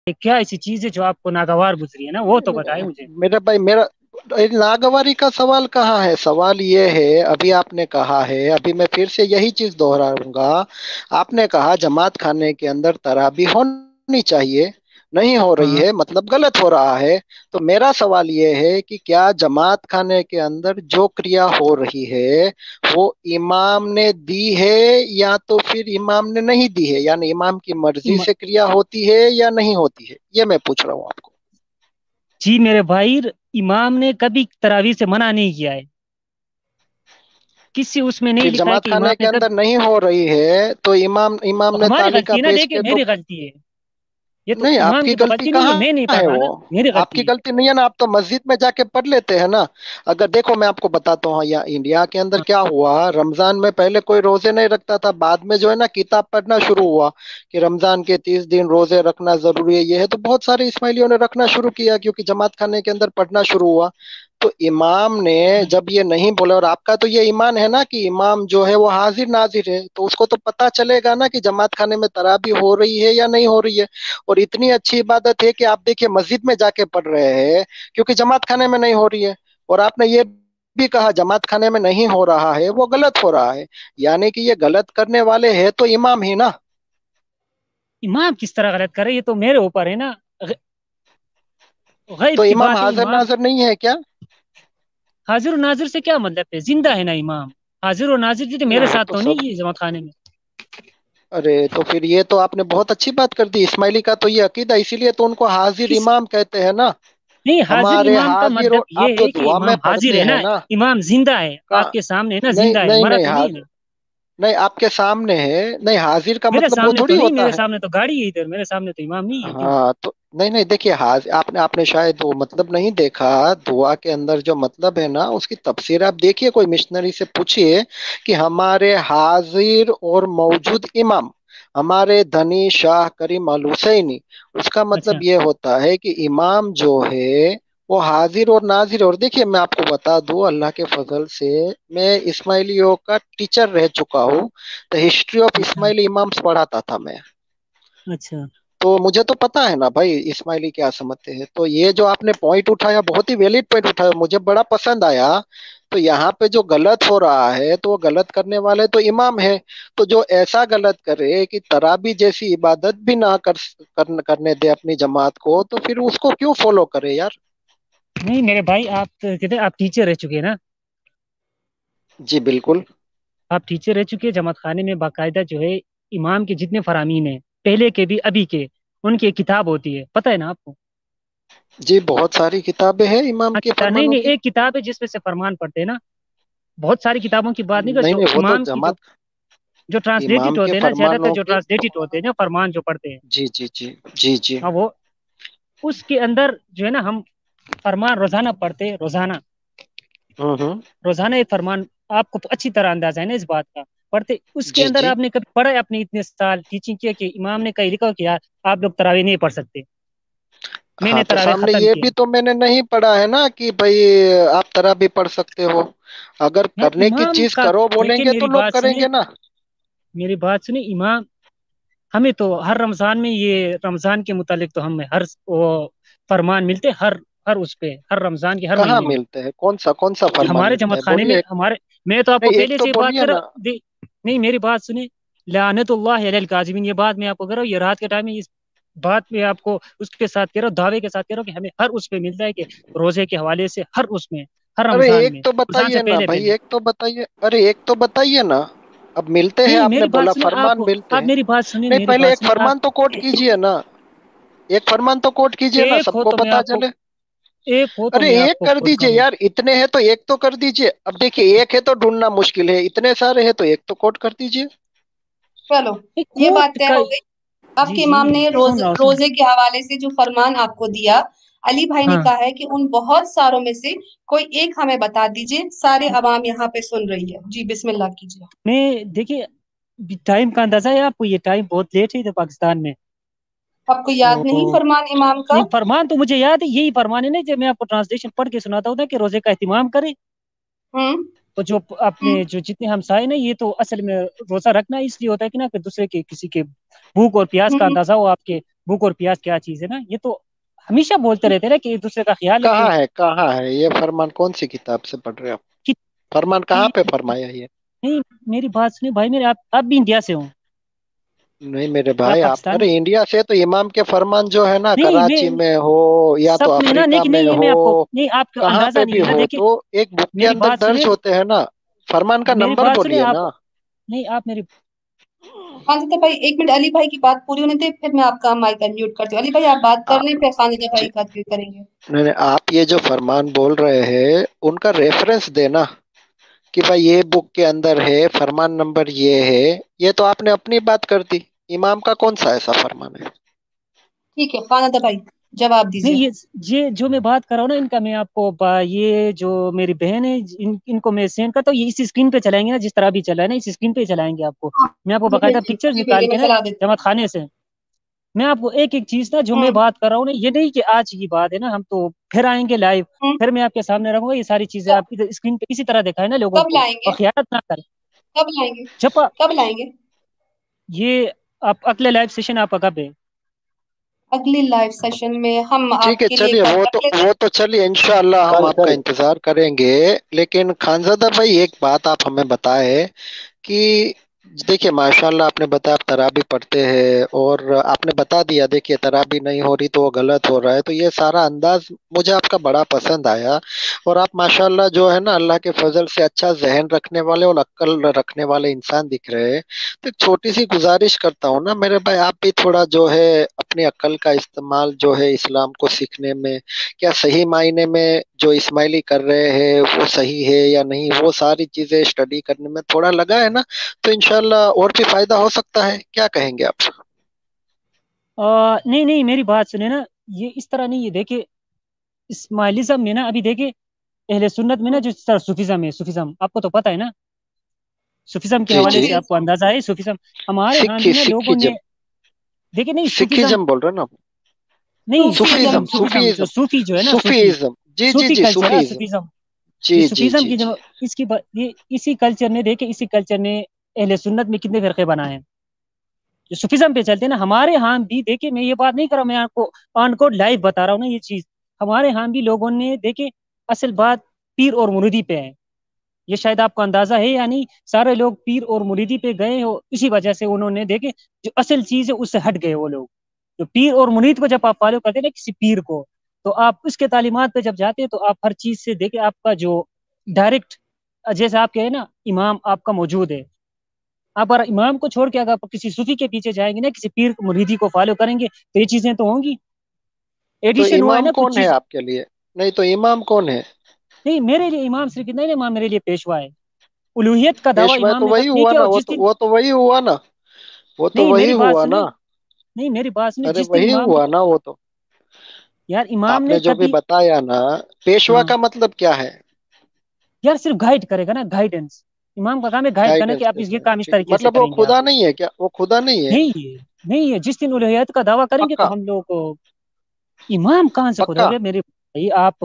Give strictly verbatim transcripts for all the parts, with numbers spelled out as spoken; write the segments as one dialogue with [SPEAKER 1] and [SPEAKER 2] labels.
[SPEAKER 1] کیا ایسی چیز ہے جو آپ کو ناگوار گزری ہے نا، وہ تو بتائیں مجھے۔
[SPEAKER 2] میرا بھائی، میرا ناگواری کا سوال کہاں ہے؟ سوال یہ ہے، ابھی آپ نے کہا ہے، ابھی میں پھر سے یہی چیز دوہراؤں گا، آپ نے کہا جماعت خانے کے اندر تراویح ہونی چاہیے، نہیں ہو رہی
[SPEAKER 1] ہاں
[SPEAKER 2] ہے مطلب غلط ہو رہا ہے۔ تو میرا سوال یہ ہے کہ کیا جماعت خانے کے اندر جو کریا ہو رہی ہے وہ امام نے دی ہے یا تو پھر امام نے نہیں دی ہے؟ یعنی امام کی مرضی
[SPEAKER 1] اما-
[SPEAKER 2] سے کریا ہوتی ہے یا نہیں ہوتی ہے، یہ میں پوچھ رہا ہوں آپ کو۔
[SPEAKER 1] جی میرے بھائی، امام نے کبھی تراویح سے منع نہیں کیا ہے، کسی اس میں نہیں
[SPEAKER 2] پھر
[SPEAKER 1] لکھا ہے
[SPEAKER 2] جماعت
[SPEAKER 1] کہ امام
[SPEAKER 2] خانے
[SPEAKER 1] نے
[SPEAKER 2] کے
[SPEAKER 1] کبھی۔
[SPEAKER 2] اندر نہیں ہو رہی ہے تو امام امام نے
[SPEAKER 1] ہماری
[SPEAKER 2] تعلیقہ
[SPEAKER 1] غلطی ہے نا،
[SPEAKER 2] پیش
[SPEAKER 1] دیکھیں
[SPEAKER 2] کیا تو؟
[SPEAKER 1] میری غلطی ہے، یہ تو
[SPEAKER 2] نہیں، آپ
[SPEAKER 1] امام
[SPEAKER 2] کی
[SPEAKER 1] کی تو
[SPEAKER 2] غلطی
[SPEAKER 1] غلطی نہیں ہے،
[SPEAKER 2] کہاں
[SPEAKER 1] میں نہیں
[SPEAKER 2] ہے؟
[SPEAKER 1] پڑھا
[SPEAKER 2] وہ
[SPEAKER 1] نا، میری
[SPEAKER 2] آپ کی
[SPEAKER 1] غلطی ہے۔
[SPEAKER 2] غلطی نہیں ہے نا، آپ تو مسجد میں جا کے پڑھ لیتے ہیں نا۔ اگر دیکھو میں آپ کو بتاتا ہوں، یا انڈیا کے اندر
[SPEAKER 1] ہاں
[SPEAKER 2] کیا ہوا، رمضان میں پہلے کوئی روزے نہیں رکھتا تھا، بعد میں جو ہے نا کتاب پڑھنا شروع ہوا کہ رمضان کے تیس دن روزے رکھنا ضروری ہے، یہ ہے، تو بہت سارے اسماعیلیوں نے رکھنا شروع کیا کیونکہ جماعت خانے کے اندر پڑھنا شروع ہوا۔ تو امام نے جب یہ نہیں بولا، اور آپ کا تو یہ ایمان ہے نا کہ امام جو ہے وہ حاضر ناظر ہے، تو اس کو تو پتا چلے گا نا کہ جماعت خانے میں تراویح ہو رہی ہے یا نہیں ہو رہی ہے۔ اور اتنی اچھی عبادت ہے کہ آپ دیکھیے مسجد میں جا کے پڑھ رہے ہیں کیونکہ جماعت خانے میں نہیں ہو رہی ہے، اور آپ نے یہ بھی کہا جماعت خانے میں نہیں ہو رہا ہے وہ غلط ہو رہا ہے، یعنی کہ یہ غلط کرنے والے ہیں تو امام ہی نا۔
[SPEAKER 1] امام کس طرح غلط کرے، یہ تو میرے اوپر ہے نا، غ-
[SPEAKER 2] تو
[SPEAKER 1] غیب کی
[SPEAKER 2] امام
[SPEAKER 1] بات ہے
[SPEAKER 2] حاضر
[SPEAKER 1] امام۔
[SPEAKER 2] ناظر نہیں ہے کیا؟
[SPEAKER 1] حاضر و ناظر سے کیا مطلب ہے، زندہ ہے نا امام، حاضر و ناظر جی تو میرے
[SPEAKER 2] وہ
[SPEAKER 1] ساتھ
[SPEAKER 2] تو
[SPEAKER 1] تو
[SPEAKER 2] سب،
[SPEAKER 1] نہیں ہے جماعت خانے میں۔
[SPEAKER 2] ارے تو پھر یہ تو آپ نے بہت اچھی بات کر دی، اسماعیلی کا تو یہ عقیدہ، اسی لیے تو ان کو حاضر
[SPEAKER 1] کس
[SPEAKER 2] امام کہتے ہیں نا۔
[SPEAKER 1] نہیں، حاضر
[SPEAKER 2] ہمارے
[SPEAKER 1] امام کا
[SPEAKER 2] حاضر،
[SPEAKER 1] مطلب
[SPEAKER 2] آپ
[SPEAKER 1] یہ
[SPEAKER 2] جو
[SPEAKER 1] ہے کہ
[SPEAKER 2] دعا میں
[SPEAKER 1] امام حاضر
[SPEAKER 2] پڑھتے
[SPEAKER 1] ہے
[SPEAKER 2] ہیں
[SPEAKER 1] نا،
[SPEAKER 2] نا،
[SPEAKER 1] امام زندہ ہے
[SPEAKER 2] کا
[SPEAKER 1] آپ کے سامنے ہے نا،
[SPEAKER 2] نہیں
[SPEAKER 1] زندہ ہے،
[SPEAKER 2] نہیں
[SPEAKER 1] مرا
[SPEAKER 2] نہیں
[SPEAKER 1] تو نہیں ہے
[SPEAKER 2] حاضر
[SPEAKER 1] نا۔
[SPEAKER 2] نہیں، آپ کے سامنے ہے، نہیں حاضر کا
[SPEAKER 1] میرے
[SPEAKER 2] مطلب وہ
[SPEAKER 1] سامنے تو
[SPEAKER 2] تھوڑی
[SPEAKER 1] نہیں،
[SPEAKER 2] ہوتا
[SPEAKER 1] میرے
[SPEAKER 2] ہے۔
[SPEAKER 1] سامنے تو گاڑی ہے ادھر، میرے سامنے تو امام نہیں ہے کیوں؟
[SPEAKER 2] ہاں تو نہیں نہیں، دیکھیے حاضر، آپ نے آپ نے شاید وہ مطلب نہیں دیکھا، دعا کے اندر جو مطلب ہے نا اس کی تفسیر آپ دیکھیے، کوئی مشنری سے پوچھیے کہ ہمارے حاضر اور موجود امام ہمارے دھنی شاہ کریم الحسینی، اس کا
[SPEAKER 1] اچھا
[SPEAKER 2] مطلب یہ ہوتا ہے کہ امام جو ہے وہ حاضر اور ناظر۔ اور دیکھیے میں آپ کو بتا دوں، اللہ کے فضل سے میں اسماعیلیوں کا ٹیچر رہ چکا ہوں، تو ہسٹری آف
[SPEAKER 1] اچھا
[SPEAKER 2] اسماعیلی امامس پڑھاتا تھا میں،
[SPEAKER 1] اچھا
[SPEAKER 2] تو مجھے تو پتا ہے نا بھائی اسماعیلی کیا سمجھتے ہیں۔ تو یہ جو آپ نے پوائنٹ اٹھایا بہت ہی ویلڈ پوائنٹ اٹھایا، مجھے بڑا پسند آیا۔ تو یہاں پہ جو غلط ہو رہا ہے تو وہ غلط کرنے والے تو امام ہے، تو جو ایسا غلط کرے کہ تراویح جیسی عبادت بھی نہ کر کرن- کرنے دے اپنی جماعت کو، تو پھر اس کو کیوں فالو کرے یار؟
[SPEAKER 1] نہیں میرے بھائی، آپ کہتے ہیں آپ ٹیچر رہ چکے ہیں نا،
[SPEAKER 2] جی بالکل۔
[SPEAKER 1] آپ ٹیچر رہ چکے ہیں جماعت خانے میں، باقاعدہ جو ہے امام کے جتنے فرامین ہیں، پہلے کے بھی ابھی کے، ان کی ایک کتاب ہوتی ہے، پتہ ہے نا آپ کو؟
[SPEAKER 2] جی بہت ساری کتابیں ہیں امام
[SPEAKER 1] ہاں
[SPEAKER 2] کے
[SPEAKER 1] کتاب نہیں
[SPEAKER 2] فرمانوں
[SPEAKER 1] نہیں،
[SPEAKER 2] کی۔
[SPEAKER 1] ایک کتاب ہے جس میں سے فرمان پڑھتے ہیں نا، بہت ساری کتابوں کی بات نہیں کر،
[SPEAKER 2] نہیں
[SPEAKER 1] جو
[SPEAKER 2] نہیں، وہ تو
[SPEAKER 1] امام کی جو
[SPEAKER 2] جماعت
[SPEAKER 1] جو ٹرانسلیٹڈ
[SPEAKER 2] امام کے
[SPEAKER 1] ہوتے ہیں نا، زیادہ تر
[SPEAKER 2] فرمانوں
[SPEAKER 1] جو
[SPEAKER 2] کی،
[SPEAKER 1] ٹرانسلیٹڈ ہوتے ہیں نا فرمان جو پڑھتے ہیں،
[SPEAKER 2] جی جی جی جی جی۔
[SPEAKER 1] ہاں وہ اس کے اندر جو ہے نا ہم فرمان روزانہ پڑھتے ہیں، روزانہ
[SPEAKER 2] ہوں ہوں۔
[SPEAKER 1] روزانہ ایک فرمان، آپ کو اچھی طرح اندازہ ہے نا اس بات کا، پڑھتے اس کے
[SPEAKER 2] جی
[SPEAKER 1] اندر
[SPEAKER 2] جی۔
[SPEAKER 1] آپ نے کبھی پڑھا ہے اپنے اتنے سال ٹیچنگ کیا کہ امام نے کہیں لکھا کہ یار آپ لوگ تراویح نہیں پڑھ سکتے، میں
[SPEAKER 2] ہاں
[SPEAKER 1] نے
[SPEAKER 2] تو
[SPEAKER 1] تراویح
[SPEAKER 2] سامنے
[SPEAKER 1] ختم
[SPEAKER 2] یہ
[SPEAKER 1] کیا؟
[SPEAKER 2] بھی تو میں نے نہیں پڑھا ہے نا کہ بھائی آپ طرح بھی پڑھ سکتے ہو، اگر
[SPEAKER 1] یار
[SPEAKER 2] کرنے کی
[SPEAKER 1] امام
[SPEAKER 2] چیز
[SPEAKER 1] کا
[SPEAKER 2] کرو بولیں
[SPEAKER 1] دیکھیں،
[SPEAKER 2] گے تو
[SPEAKER 1] میری
[SPEAKER 2] لوگ
[SPEAKER 1] بات
[SPEAKER 2] کریں
[SPEAKER 1] سنیں،
[SPEAKER 2] گے نا۔
[SPEAKER 1] میری بات سنیں، امام ہمیں تو ہر رمضان میں، یہ رمضان کے متعلق تو ہمیں ہر وہ فرمان ملتے، ہر ہر اس پہ، ہر رمضان کے ہر
[SPEAKER 2] کہاں
[SPEAKER 1] مہینے میں
[SPEAKER 2] ملتے ہیں؟ کون سا کون سا فرمان
[SPEAKER 1] ہمارے
[SPEAKER 2] ملتا
[SPEAKER 1] جماعت
[SPEAKER 2] ہے
[SPEAKER 1] خانے میں،
[SPEAKER 2] بولیے؟
[SPEAKER 1] ہمارے میں تو آپ کو
[SPEAKER 2] نہیں ایک
[SPEAKER 1] پہلے
[SPEAKER 2] تو
[SPEAKER 1] سے یہ بات
[SPEAKER 2] بولیے
[SPEAKER 1] کر
[SPEAKER 2] نا۔
[SPEAKER 1] رہا دی- نہیں میری بات سنیں، لعنت اللہ علی الکاذبین، یہ بات میں آپ کو کر رہا ہوں، یہ رات کے ٹائم میں اس بات میں آپ کو اس کے ساتھ کہہ رہا ہوں، دعوے کے ساتھ کہہ رہا ہوں کہ ہمیں ہر اس پہ ملتا ہے کہ روزے کے حوالے سے ہر اس میں، ہر
[SPEAKER 2] ارے
[SPEAKER 1] رمضان
[SPEAKER 2] ایک
[SPEAKER 1] میں،
[SPEAKER 2] تو
[SPEAKER 1] رمضان سے
[SPEAKER 2] بتائیے نا
[SPEAKER 1] پہلے
[SPEAKER 2] بھائی،
[SPEAKER 1] پہلے۔
[SPEAKER 2] ایک تو بتائیے، ارے ایک تو بتائیے نا، اب ملتے ہیں
[SPEAKER 1] نہیں
[SPEAKER 2] آپ نے
[SPEAKER 1] میری بات
[SPEAKER 2] بولا
[SPEAKER 1] سنیں، آپ
[SPEAKER 2] فرمان ملتے
[SPEAKER 1] آپ
[SPEAKER 2] ہیں،
[SPEAKER 1] میری بات سنیں،
[SPEAKER 2] نہیں
[SPEAKER 1] میری
[SPEAKER 2] پہلے
[SPEAKER 1] بات
[SPEAKER 2] ایک
[SPEAKER 1] سنیں آپ،
[SPEAKER 2] فرمان تو کوٹ کیجئے نا، ایک فرمان تو کوٹ کیجئے نا،
[SPEAKER 1] ایک
[SPEAKER 2] سب
[SPEAKER 1] ہو
[SPEAKER 2] کو
[SPEAKER 1] تو میں
[SPEAKER 2] پتا
[SPEAKER 1] آپ کو
[SPEAKER 2] چلے۔
[SPEAKER 1] ایک ہو تو
[SPEAKER 2] ارے
[SPEAKER 1] میں آپ
[SPEAKER 2] ایک
[SPEAKER 1] کو
[SPEAKER 2] کر
[SPEAKER 1] خود
[SPEAKER 2] دیجئے
[SPEAKER 1] کروں۔
[SPEAKER 2] یار، اتنے ہیں تو ایک تو کر دیجئے، اب دیکھیے ایک ہے تو ڈھونڈنا مشکل ہے، اتنے سارے ہیں تو ایک تو کوٹ کر دیجئے۔
[SPEAKER 3] چلو
[SPEAKER 1] ایک
[SPEAKER 3] یہ بات
[SPEAKER 1] کوٹ
[SPEAKER 3] طے
[SPEAKER 1] کا،
[SPEAKER 3] ہو گئی، آپ
[SPEAKER 1] جی
[SPEAKER 3] کے
[SPEAKER 1] جی
[SPEAKER 3] امام نے روز
[SPEAKER 1] سن رہا ہوں سن
[SPEAKER 3] روزے کے حوالے سے جو فرمان آپ کو دیا، علی بھائی نے
[SPEAKER 1] ہاں
[SPEAKER 3] کہا ہے کہ ان بہت ساروں میں سے کوئی ایک ہمیں بتا دیجئے، سارے عوام یہاں پہ سن رہی ہے، جی بسم اللہ کیجئے۔
[SPEAKER 1] میں دیکھیے ٹائم کا اندازہ ہے آپ کو، یہ ٹائم بہت لیٹ ہے ادھر پاکستان میں،
[SPEAKER 3] آپ کو یاد
[SPEAKER 1] تو
[SPEAKER 3] نہیں فرمان امام کا؟
[SPEAKER 1] نہیں فرمان تو مجھے یاد ہے، یہی فرمان ہے نا جب میں آپ کو ٹرانسلیشن پڑھ کے سناتا ہوں کہ روزے کا اہتمام کریں،
[SPEAKER 3] ہوں
[SPEAKER 1] تو جو اپنے جو جتنے ہمسائے نا، یہ تو اصل میں روزہ رکھنا اس لیے ہوتا ہے کہ نا کہ دوسرے کے کسی کے بھوک اور پیاس کا
[SPEAKER 3] ہوں
[SPEAKER 1] اندازہ ہو آپ کے भूख और प्यास क्या चीज है ना, ये तो हमेशा बोलते रहते हैं ना कि एक दूसरे का ख्याल रखें।
[SPEAKER 2] कहाँ है कहाँ है ये फरमान, कौन सी किताब से पढ़ रहे हो आप?
[SPEAKER 1] कि
[SPEAKER 2] फरमान कहाँ पे फरमाया ये?
[SPEAKER 1] नहीं, मेरी बात सुनिए भाई मेरे, आप आप भी इंडिया से हो
[SPEAKER 2] नहीं मेरे
[SPEAKER 1] और आप
[SPEAKER 2] भाई, आप
[SPEAKER 1] पाकिस्तान,
[SPEAKER 2] अरे इंडिया से तो इमाम के फरमान जो है ना,
[SPEAKER 1] नहीं
[SPEAKER 2] कराची
[SPEAKER 1] मैं
[SPEAKER 2] में हो या तो
[SPEAKER 1] सब में ना,
[SPEAKER 2] अफ्रीका
[SPEAKER 1] लेकिन
[SPEAKER 2] में
[SPEAKER 1] नहीं ये
[SPEAKER 2] हो,
[SPEAKER 1] मैं आपको नहीं, आपको
[SPEAKER 2] कहाँ
[SPEAKER 1] अंदाजा
[SPEAKER 2] पे
[SPEAKER 1] नहीं
[SPEAKER 2] भी
[SPEAKER 1] है ना,
[SPEAKER 2] हो,
[SPEAKER 1] देखिए
[SPEAKER 2] तो एक बुक के
[SPEAKER 1] मेरी
[SPEAKER 2] अंदर
[SPEAKER 1] बात
[SPEAKER 2] दर्ज
[SPEAKER 1] सुनिए,
[SPEAKER 2] होते हैं ना। फरमान का
[SPEAKER 1] मेरी
[SPEAKER 2] नंबर
[SPEAKER 1] बात सुनिए
[SPEAKER 2] बोलिए
[SPEAKER 1] आप,
[SPEAKER 2] ना।
[SPEAKER 1] नहीं आप मेरी,
[SPEAKER 3] खानजादा भाई एक मिनट, अली भाई की बात पूरी होने दे, फिर मैं आपका माइक अनम्यूट करती हूँ। अली भाई आप बात कर
[SPEAKER 2] आ,
[SPEAKER 3] लें, फिर खानजादा भाई
[SPEAKER 2] जी,
[SPEAKER 3] बात फिर करेंगे।
[SPEAKER 2] नहीं नहीं, आप ये जो फरमान बोल रहे हैं उनका रेफरेंस देना कि भाई ये बुक के अंदर है, फरमान नंबर ये है। ये तो आपने अपनी बात कर दी, इमाम का कौन सा ऐसा फरमान है?
[SPEAKER 3] ठीक है खानजादा भाई, जवाब
[SPEAKER 1] नहीं
[SPEAKER 3] दीजिए।
[SPEAKER 1] ये ये जो मैं बात कर रहा हूँ ना इनका, मैं आपको बा- ये जो मेरी बहन है इन, इनको मैं सेंड करता हूँ, ये इस स्क्रीन पे चलाएंगे ना, जिस तरह भी चला है ना इस स्क्रीन पे ही चलाएंगे आपको।
[SPEAKER 3] हाँ,
[SPEAKER 1] मैं आपको
[SPEAKER 3] जी
[SPEAKER 1] बाकायदा
[SPEAKER 3] भेजिए,
[SPEAKER 1] पिक्चर्स
[SPEAKER 3] जी
[SPEAKER 1] निकाल
[SPEAKER 3] भेजिए,
[SPEAKER 1] के
[SPEAKER 3] मैं
[SPEAKER 1] ना
[SPEAKER 3] चला देती
[SPEAKER 1] जमात खाने से, मैं आपको एक एक चीज ना जो
[SPEAKER 3] हूँ।
[SPEAKER 1] मैं
[SPEAKER 3] हम्म
[SPEAKER 1] बात कर रहा हूँ ना, ये नहीं कि आज की बात है ना, हम तो फिर आएंगे लाइव,
[SPEAKER 3] हम्म
[SPEAKER 1] फिर मैं आपके सामने रखूंगा ये सारी चीजें,
[SPEAKER 3] कब
[SPEAKER 1] आपकी स्क्रीन पे इसी तरह दिखाए ना लोगों
[SPEAKER 3] कब
[SPEAKER 1] को, और
[SPEAKER 3] लाएंगे?
[SPEAKER 1] खयानत ना करें।
[SPEAKER 3] कब लाएंगे?
[SPEAKER 1] जब आप-
[SPEAKER 3] कब लाएंगे?
[SPEAKER 1] ये आप अगले लाइव सेशन आपका कब है?
[SPEAKER 3] अगले लाइव सेशन में हम
[SPEAKER 2] ठीक है
[SPEAKER 3] आपके लिए
[SPEAKER 2] चलिए,
[SPEAKER 3] कब
[SPEAKER 2] वो
[SPEAKER 3] रख
[SPEAKER 2] तो
[SPEAKER 3] लेते
[SPEAKER 2] वो
[SPEAKER 3] हैं?
[SPEAKER 2] तो चलिए, इंशाअल्लाह हम
[SPEAKER 1] कल
[SPEAKER 2] आपका
[SPEAKER 1] कल
[SPEAKER 2] इंतजार करेंगे। लेकिन खानजादा भाई एक बात आप हमें बताए कि देखिए माशाल्लाह, आपने बताया आप तराबी पढ़ते हैं, और आपने बता दिया देखिए तराबी नहीं हो रही तो वो गलत हो रहा है, तो ये सारा अंदाज मुझे आपका बड़ा पसंद आया। और आप माशाल्लाह जो है ना, अल्लाह के फजल से अच्छा जहन रखने वाले और अक्ल रखने वाले इंसान दिख रहे हैं। तो एक छोटी सी गुजारिश करता हूँ ना मेरे भाई, आप भी थोड़ा जो है अपनी अक्ल का इस्तेमाल जो है इस्लाम को सीखने में, क्या सही मायने में जो इस्माइली कर रहे हैं वो सही है या नहीं, वो सारी चीजें स्टडी करने में थोड़ा लगा है ना, तो इंशाल्लाह और भी फायदा हो सकता है। क्या कहेंगे आप?
[SPEAKER 1] आ, नहीं नहीं मेरी बात सुने ना, ये इस तरह नहीं है, देखिए इस्माइलिज्म में ना, अभी देखिए अहले सुन्नत में ना जो सर सूफिज्म है, सूफिज्म आपको तो पता है ना, सूफिज्म के
[SPEAKER 2] जी
[SPEAKER 1] हवाले
[SPEAKER 2] जी।
[SPEAKER 1] से आपको अंदाजा है सूफिज्म, हमारे यहाँ
[SPEAKER 2] सिक्की
[SPEAKER 1] भी ना लोगों ने,
[SPEAKER 2] सिक्किज्म।
[SPEAKER 1] देखिए नहीं सूफिज्म,
[SPEAKER 2] सिक्किज्म बोल रहे हो ना?
[SPEAKER 1] नहीं
[SPEAKER 3] सूफीज्म।
[SPEAKER 1] सूफिज्म,
[SPEAKER 2] सूफीज्म
[SPEAKER 1] सूफिज्म जो
[SPEAKER 2] सूफीज्म
[SPEAKER 1] सूफी जो है ना, सूफी,
[SPEAKER 2] सूफीज्म। जी जी
[SPEAKER 1] सूफी
[SPEAKER 2] जी
[SPEAKER 1] कल्चर है
[SPEAKER 2] सूफीज्म।
[SPEAKER 1] सूफिज्म।
[SPEAKER 2] जी
[SPEAKER 1] ये
[SPEAKER 2] जी
[SPEAKER 1] सूफिज्म
[SPEAKER 2] जी
[SPEAKER 1] की
[SPEAKER 2] जी।
[SPEAKER 1] जो इसकी ब- ये इसी कल्चर ने, देखे इसी कल्चर ने अहले सुन्नत में कितने फिरके बनाए हैं, जो सूफिज्म पे चलते हैं ना, हमारे यहाँ भी देखिए, मैं ये बात नहीं कर रहा हूं, मैं आपको ऑन कोड लाइव बता रहा हूँ ना ये चीज, हमारे यहाँ भी लोगों ने देखे, असल बात पीर और मुरीदी पे है, ये शायद आपको अंदाजा है या नहीं, सारे लोग पीर और मुरीदी पे गए हो, इसी वजह से उन्होंने देखे जो असल चीज है उससे हट गए वो लोग। तो पीर और मुरीद को जब आप फॉलो करते हैं ना किसी पीर को, तो आप उसके तालीमात पे जब जाते हैं तो आप हर चीज से देखे आपका जो डायरेक्ट, जैसे आप कहे ना इमाम आपका मौजूद है, आप अगर इमाम को छोड़ के अगर आप किसी सूफी के पीछे जाएंगे ना, किसी पीर मुरीदी को फॉलो करेंगे, तो ये चीजें तो होंगी,
[SPEAKER 2] तो
[SPEAKER 1] एडिशन हुआ है
[SPEAKER 2] इमाम
[SPEAKER 1] ना कुछ
[SPEAKER 2] कौन है
[SPEAKER 1] चीज।
[SPEAKER 2] आपके लिए? नहीं तो इमाम कौन है?
[SPEAKER 1] नहीं मेरे लिए इमाम सिर्फ इतना ही नहीं, इमाम मेरे लिए पेशवा है, उलूहियत का दावा
[SPEAKER 2] पेशवा
[SPEAKER 1] इमाम
[SPEAKER 2] तो
[SPEAKER 1] ने
[SPEAKER 2] वही
[SPEAKER 1] कभी नहीं
[SPEAKER 2] हुआ
[SPEAKER 1] किया,
[SPEAKER 2] ना,
[SPEAKER 1] और
[SPEAKER 2] वो
[SPEAKER 1] जिस
[SPEAKER 2] तो
[SPEAKER 1] दिन,
[SPEAKER 2] वो तो वही हुआ ना, वो तो
[SPEAKER 1] नहीं
[SPEAKER 2] वही
[SPEAKER 1] मेरी बात
[SPEAKER 2] हुआ
[SPEAKER 1] सुने,
[SPEAKER 2] ना।
[SPEAKER 1] नहीं मेरी बात सुने,
[SPEAKER 2] अरे
[SPEAKER 1] जिस दिन
[SPEAKER 2] वही
[SPEAKER 1] इमाम
[SPEAKER 2] हुआ
[SPEAKER 1] ने,
[SPEAKER 2] ना वो तो।
[SPEAKER 1] यार इमाम ने
[SPEAKER 2] आपने जो भी
[SPEAKER 1] कभी,
[SPEAKER 2] बताया ना, पेशवा
[SPEAKER 1] हाँ
[SPEAKER 2] का मतलब क्या है?
[SPEAKER 1] यार सिर्फ गाइड करेगा ना, गाइडेंस, इमाम का काम है गाइड करना कि
[SPEAKER 2] गाइडेंस
[SPEAKER 1] आप इस ये
[SPEAKER 2] देता है,
[SPEAKER 1] काम इस
[SPEAKER 2] ठीक,
[SPEAKER 1] तरीके से
[SPEAKER 2] मतलब वो
[SPEAKER 1] करेंगे आप।
[SPEAKER 2] खुदा नहीं है क्या? वो खुदा नहीं है?
[SPEAKER 1] नहीं है, नहीं है, जिस दिन उलूहियत का दावा करेंगे तो
[SPEAKER 2] पक्का?
[SPEAKER 1] हम लोग को, इमाम कहाँ से खुदा हो
[SPEAKER 2] पक्का?
[SPEAKER 1] गया मेरे भाई, आप